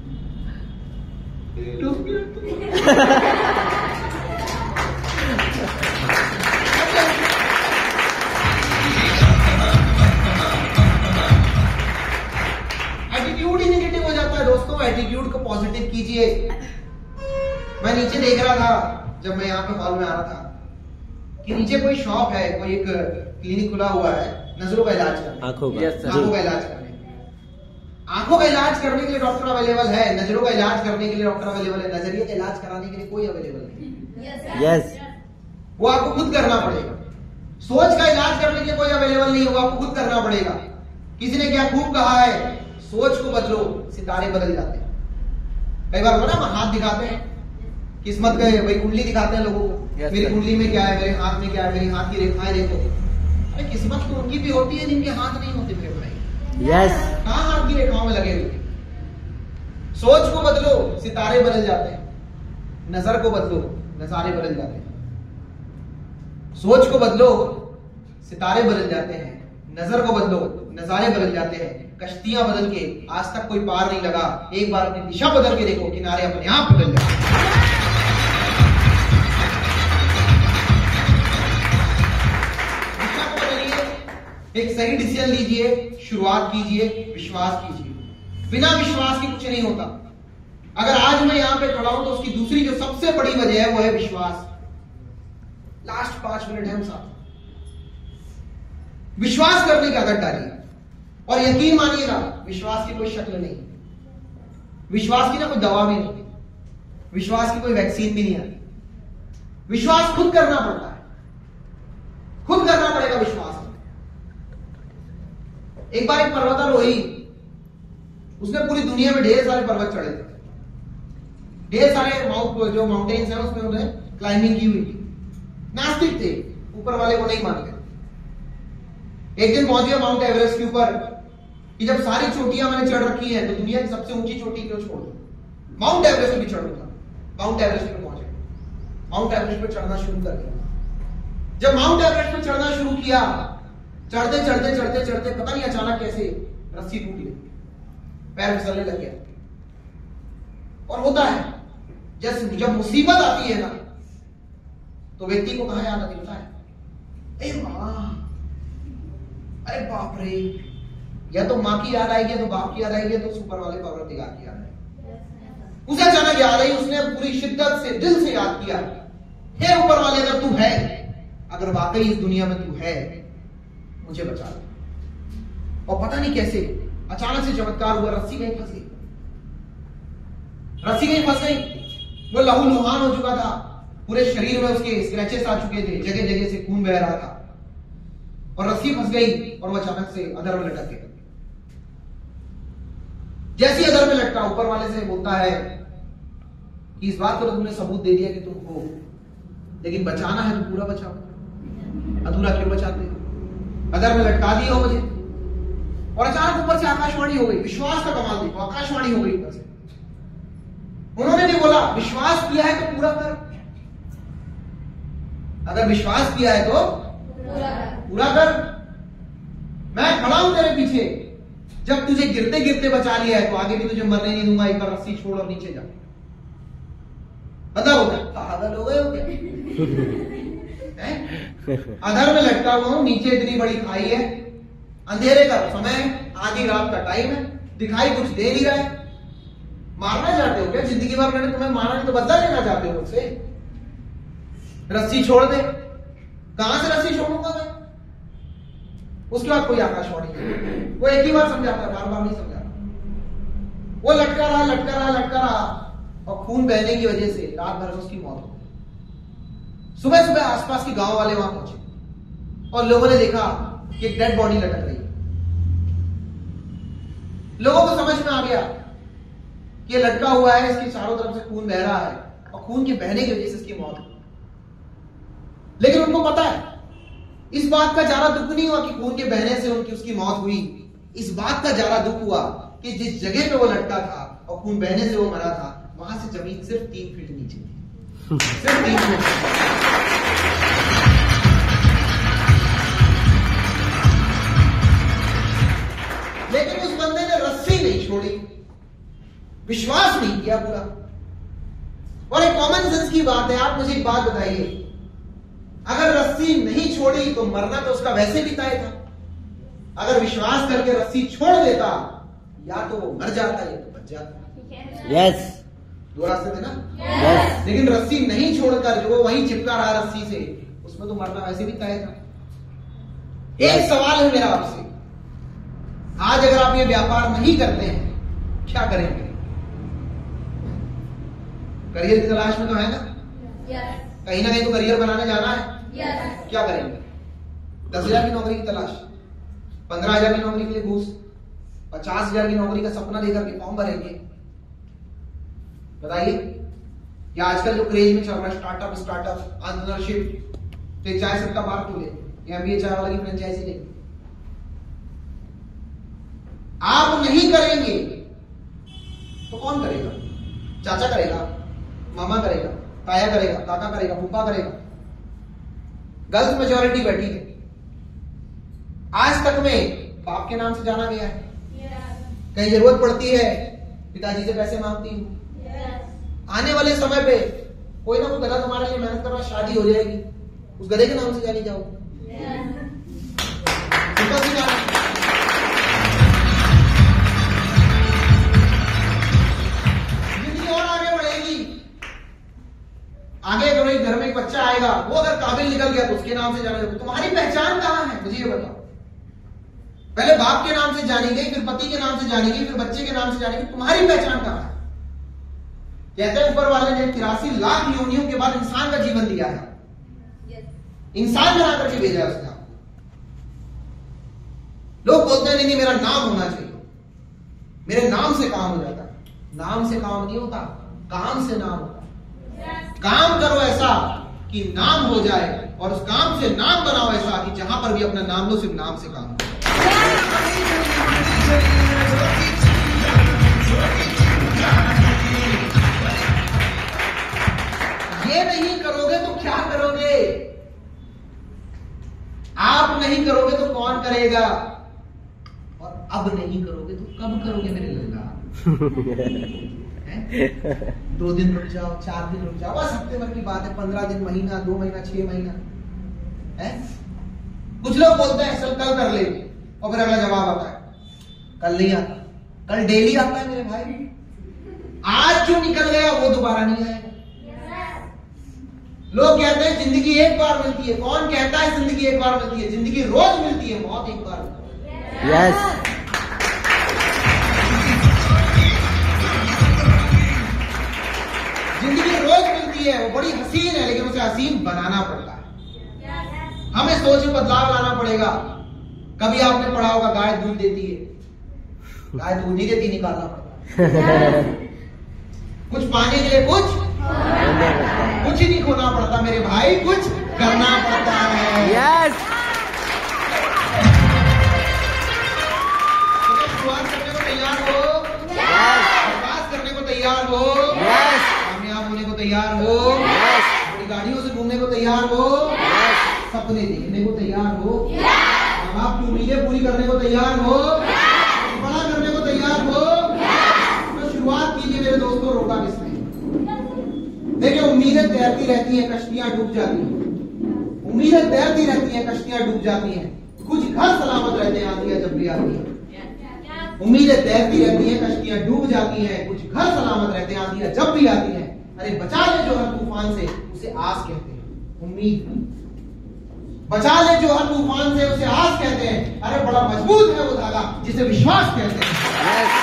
एटीट्यूड ही नेगेटिव हो जाता है दोस्तों, एटीट्यूड को पॉजिटिव कीजिए। मैं नीचे देख रहा था जब मैं यहाँ पे हॉल में आ रहा था कि नीचे कोई शॉप है, कोई एक क्लिनिक खुला हुआ है नजरों का इलाज करने, आंखों का इलाज करने। आंखों का इलाज करने के लिए डॉक्टर अवेलेबल है, नजरों का इलाज करने के लिए डॉक्टर अवेलेबल है, नजरिए का इलाज कराने के लिए कोई अवेलेबल नहीं। यस, वो आपको खुद करना पड़ेगा। सोच का इलाज करने के लिए कोई अवेलेबल नहीं है, वो आपको खुद करना पड़ेगा। किसी ने क्या खूब कहा है, सोच को बदलो, सितारे बदल जाते हैं। कई बार होता है ना, हाथ दिखाते हैं, किस्मत का भाई कुंडली दिखाते हैं लोगों को, मेरी कुंडली में क्या है, मेरे हाथ में क्या है, मेरी हाथ की रेखाएं देखो। अरे किस्मत तो उनकी भी होती है जिनके हाथ नहीं होते मेरे भाई। यस, कहाँ हाथ की रेखाओं में लगे हुए। सोच को बदलो, सितारे बदल जाते हैं। नजर को बदलो, नजारे बदल जाते हैं। सोच को बदलो, सितारे बदल जाते हैं। नजर को बदलो, नजारे बदल जाते हैं। कश्तियां बदल के आज तक कोई पार नहीं लगा, एक बार अपनी दिशा बदल के देखो, किनारे अपने आप बदल जाते हैं। दिशा को बदलिए, एक सही डिसीजन लीजिए, शुरुआत कीजिए, विश्वास कीजिए। बिना विश्वास के कुछ नहीं होता। अगर आज मैं यहां पे खड़ा हूं तो उसकी दूसरी जो सबसे बड़ी वजह है वो है विश्वास। लास्ट 5 मिनट है हम साथ, विश्वास करने की आदत डालिए और यकीन मानिएगा विश्वास की कोई शक्ल नहीं, विश्वास की ना कोई दवा भी नहीं, विश्वास की कोई वैक्सीन भी नहीं है। विश्वास खुद करना पड़ता है, खुद करना पड़ेगा विश्वास। एक बार एक पर्वतारोही, उसने पूरी दुनिया में ढेर सारे पर्वत चढ़े थे, ढेर सारे जो माउंटेन्स हैं उसमें उन्होंने क्लाइंबिंग की हुई थी। नास्तिक थे, ऊपर वाले को नहीं मानते। एक दिन पहुंच गया माउंट एवरेस्ट के ऊपर कि जब सारी चोटियां मैंने चढ़ रखी हैं तो दुनिया की सबसे ऊंची चोटी क्यों छोड़ दो, माउंट एवरेस्ट भी चढ़ूंगा। माउंट एवरेस्ट पे पहुंचे, माउंट एवरेस्ट पे चढ़ना शुरू कर दिया। जब माउंट एवरेस्ट पे चढ़ना शुरू किया, चढ़ते चढ़ते चढ़ते चढ़ते पता नहीं अचानक कैसे रस्सी टूट गई, पैर फिसलने लग गया। और होता है जब मुसीबत आती है ना तो व्यक्ति को कहां याद आता है, ए मां, अरे बाप रे, या तो मां की याद आएगी, या तो बाप की याद आएगी, या तो ऊपर वाले परवरदिगार की याद आएगी। उसे अचानक याद आई, उसने पूरी शिद्दत से दिल से याद किया, हे ऊपर वाले, अगर तू है, अगर वाकई इस दुनिया में तू है, मुझे बचा ले। और पता नहीं कैसे अचानक से चमत्कार हुआ, रस्सी कहीं फंस गई, रस्सी कहीं फंस गई। वो लहूलुहान हो चुका था, पूरे शरीर में उसके स्क्रैचेस आ चुके थे, जगह जगह से खून बह रहा था, और रस्सी फंस गई और वो अचानक से अधर में लटक गया। जैसी अधर में लटका, ऊपर वाले से बोलता है कि इस बात को तो तुमने सबूत दे दिया कि तुम हो, लेकिन बचाना है तो पूरा बचाओ, अधूरा क्यों बचाते हो? अधर में लटका दिया हो मुझे। और अचानक ऊपर से आकाशवाणी हो गई, विश्वास का कमाल देखो, आकाशवाणी हो गई ऊपर से। उन्होंने भी बोला, विश्वास किया है तो पूरा कर, अगर विश्वास किया है तो पूरा कर। मैं खड़ा हूं तेरे पीछे, जब तुझे गिरते गिरते बचा लिया है तो आगे भी तुझे मरने नहीं दूंगा। एक बार रस्सी छोड़ और नीचे जा। पता होगा पागल हो गए हो क्या? अधर में लटका हुआ हूं, नीचे इतनी बड़ी खाई है, अंधेरे का समय, आधी रात का टाइम है, दिखाई कुछ दे नहीं रहा है। मारना चाहते हो क्या? जिंदगी भर मैंने तुम्हें मारा नहीं तो बदला लेना चाहते हो मुझसे? रस्सी छोड़ दे। कहां से रस्सी छोड़ूंगा मैं? उसके बाद कोई आकाशवाणी नहीं, वो एक ही बार समझाता है, बार बार नहीं समझाता। वो लटका रहा लटका रहा लटका रहा, और खून बहने की वजह से रात भर उसकी मौत हो गई। सुबह सुबह आसपास के गांव वाले वहां पहुंचे और लोगों ने देखा कि एक डेड बॉडी लटक रही है। लोगों को समझ में आ गया कि ये लटका हुआ है, इसके चारों तरफ से खून बह रहा है, और खून के बहने की वजह से इसकी मौत हो। लेकिन उनको पता है, इस बात का ज्यादा दुख नहीं हुआ कि खून के बहने से उसकी मौत हुई। इस बात का ज्यादा दुख हुआ कि जिस जगह पे वो लटका था और खून बहने से वो मरा था, वहां से जमीन सिर्फ 3 फीट नीचे थी, सिर्फ 3 फीट। लेकिन उस बंदे ने रस्सी नहीं छोड़ी, विश्वास नहीं किया पूरा। और एक कॉमन सेंस की बात है, आप मुझे एक बात बताइए, अगर रस्सी नहीं छोड़ी तो मरना तो उसका वैसे भी तय था। अगर विश्वास करके रस्सी छोड़ देता, या तो वो मर जाता या तो बच जाता। यस, 2 रास्ते थे ना? यस। लेकिन रस्सी नहीं छोड़कर जो वो वहीं चिपका रहा रस्सी से, उसमें तो मरना वैसे भी तय था। एक सवाल है मेरा आपसे, आज अगर आप ये व्यापार नहीं करते हैं, क्या करेंगे? करियर की तलाश में तो है ना? कहीं ना कहीं तो करियर बनाने जाना है। क्या करेंगे? 10,000 की नौकरी की तलाश, 15,000 की नौकरी के लिए घूस, 50,000 की नौकरी का सपना लेकर के फॉर्म भरेंगे? बताइए। या आजकल जो क्रेज में चल रहा है, स्टार्टअप, एंटरप्रेन्योरशिप, तो एक चाय सबका बार खोले, या MBA चाय वाला की फ्रेंचाइजी ले। आप नहीं करेंगे तो कौन करेगा? चाचा करेगा, मामा करेगा, ताया करेगा, काका करेगा, फूफा करेगा। गर्ल्स मेजॉरिटी बैठी है। आज तक में बाप के नाम से जाना गया है। कहीं जरूरत पड़ती है पिताजी से पैसे मांगती हूँ। आने वाले समय पे कोई ना कोई गधा तुम्हारे लिए मेहनत कर रहा, शादी हो जाएगी, उस गधे के नाम से जानी जाओ। जिंदगी और आगे बढ़ेगी। आगे कोई घर में एक बच्चा आएगा, वो अगर काबिल निकल गया तो उसके नाम से जाना जाएगा। तुम्हारी पहचान कहां है मुझे ये बताओ। पहले बाप के नाम से जानी गई, फिर पति के नाम से जानी गई, फिर बच्चे के नाम से जानी गई। तुम्हारी पहचान कहां है? कहते हैं ऊपर वाले ने 83 लाख योनियों के बाद इंसान का जीवन दिया है, इंसान बना करके भेजा है उसने आपको। लोग बोलते हैं नहीं मेरा नाम होना चाहिए, मेरे नाम से काम हो जाता है। नाम से काम नहीं होता, काम से नाम होता है। काम करो ऐसा कि नाम हो जाए, और उस काम से नाम बनाओ ऐसा कि जहां पर भी अपना नाम लो सिर्फ नाम से काम हो। ये नहीं करोगे तो क्या करोगे? आप नहीं करोगे तो कौन करेगा? और अब नहीं करोगे तो कब करोगे मेरे लल्ला? 2 दिन रुक जाओ, 4 दिन रुक जाओ, बस हफ्ते भर की बात है। 15 दिन, महीना, 2 महीना, 6 महीना है। कुछ लोग बोलते हैं चल कल कर ले, और फिर अगला जवाब आता है कल नहीं आता। कल डेली आता है मेरे भाई। आज जो निकल गया वो दोबारा नहीं आएगा। लोग कहते हैं जिंदगी एक बार मिलती है। कौन कहता है जिंदगी एक बार मिलती है? जिंदगी रोज मिलती है, मौत एक बार मिलती है। यस। जिंदगी रोज मिलती है, वो बड़ी हसीन है, लेकिन उसे हसीन बनाना पड़ता है। हमें सोच में बदलाव लाना पड़ेगा। कभी आपने पढ़ा होगा गाय दूध देती है, गाय दूध नहीं देती, निकालना पड़ता है। कुछ पाने के लिए कुछ नहीं खोना पड़ता मेरे भाई, कुछ करना पड़ता है। यस। शुरुआत करने को तैयार हो, बर्बाद करने को तैयार हो, कामयाब होने को तैयार हो, बड़ी गाड़ियों से घूमने को तैयार हो, सपने देखने को तैयार हो, आपकी उम्मीदें पूरी करने को तैयार हो, बड़ा करने को तैयार हो। तो शुरुआत कीजिए मेरे दोस्तों, रोका किसने? देखिए उम्मीदें तैरती रहती हैं, कश्तियां डूब जाती हैं। उम्मीदें तैरती रहती हैं, कश्तियां डूब जाती हैं। कुछ घर सलामत रहते हैं, आंधियां जब भी आती हैं। उम्मीदें तैरती रहती हैं, कश्तियां डूब जाती हैं। कुछ घर सलामत रहते हैं, आंधियां जब भी आती हैं। अरे बचा ले जो हर तूफान से, उसे आस कहते हैं। उम्मीद बचा ले जो हर तूफान से, उसे आस कहते हैं। अरे बड़ा मजबूत है वो धागा जिसे विश्वास कहते हैं।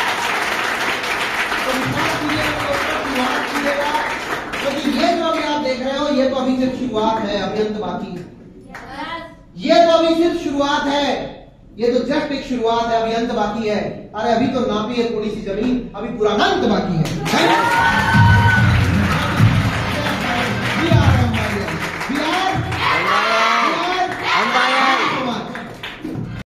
तो विश्वास कीजिएगा, क्योंकि ये जो अभी आप देख रहे हो ये तो अभी सिर्फ शुरुआत है, अभी अंत बाकी है। ये तो अभी सिर्फ शुरुआत है, ये तो जस्ट एक शुरुआत है, अभी अंत बाकी है। अरे अभी तो नापी है थोड़ी सी जमीन, अभी पूरा अंत बाकी है।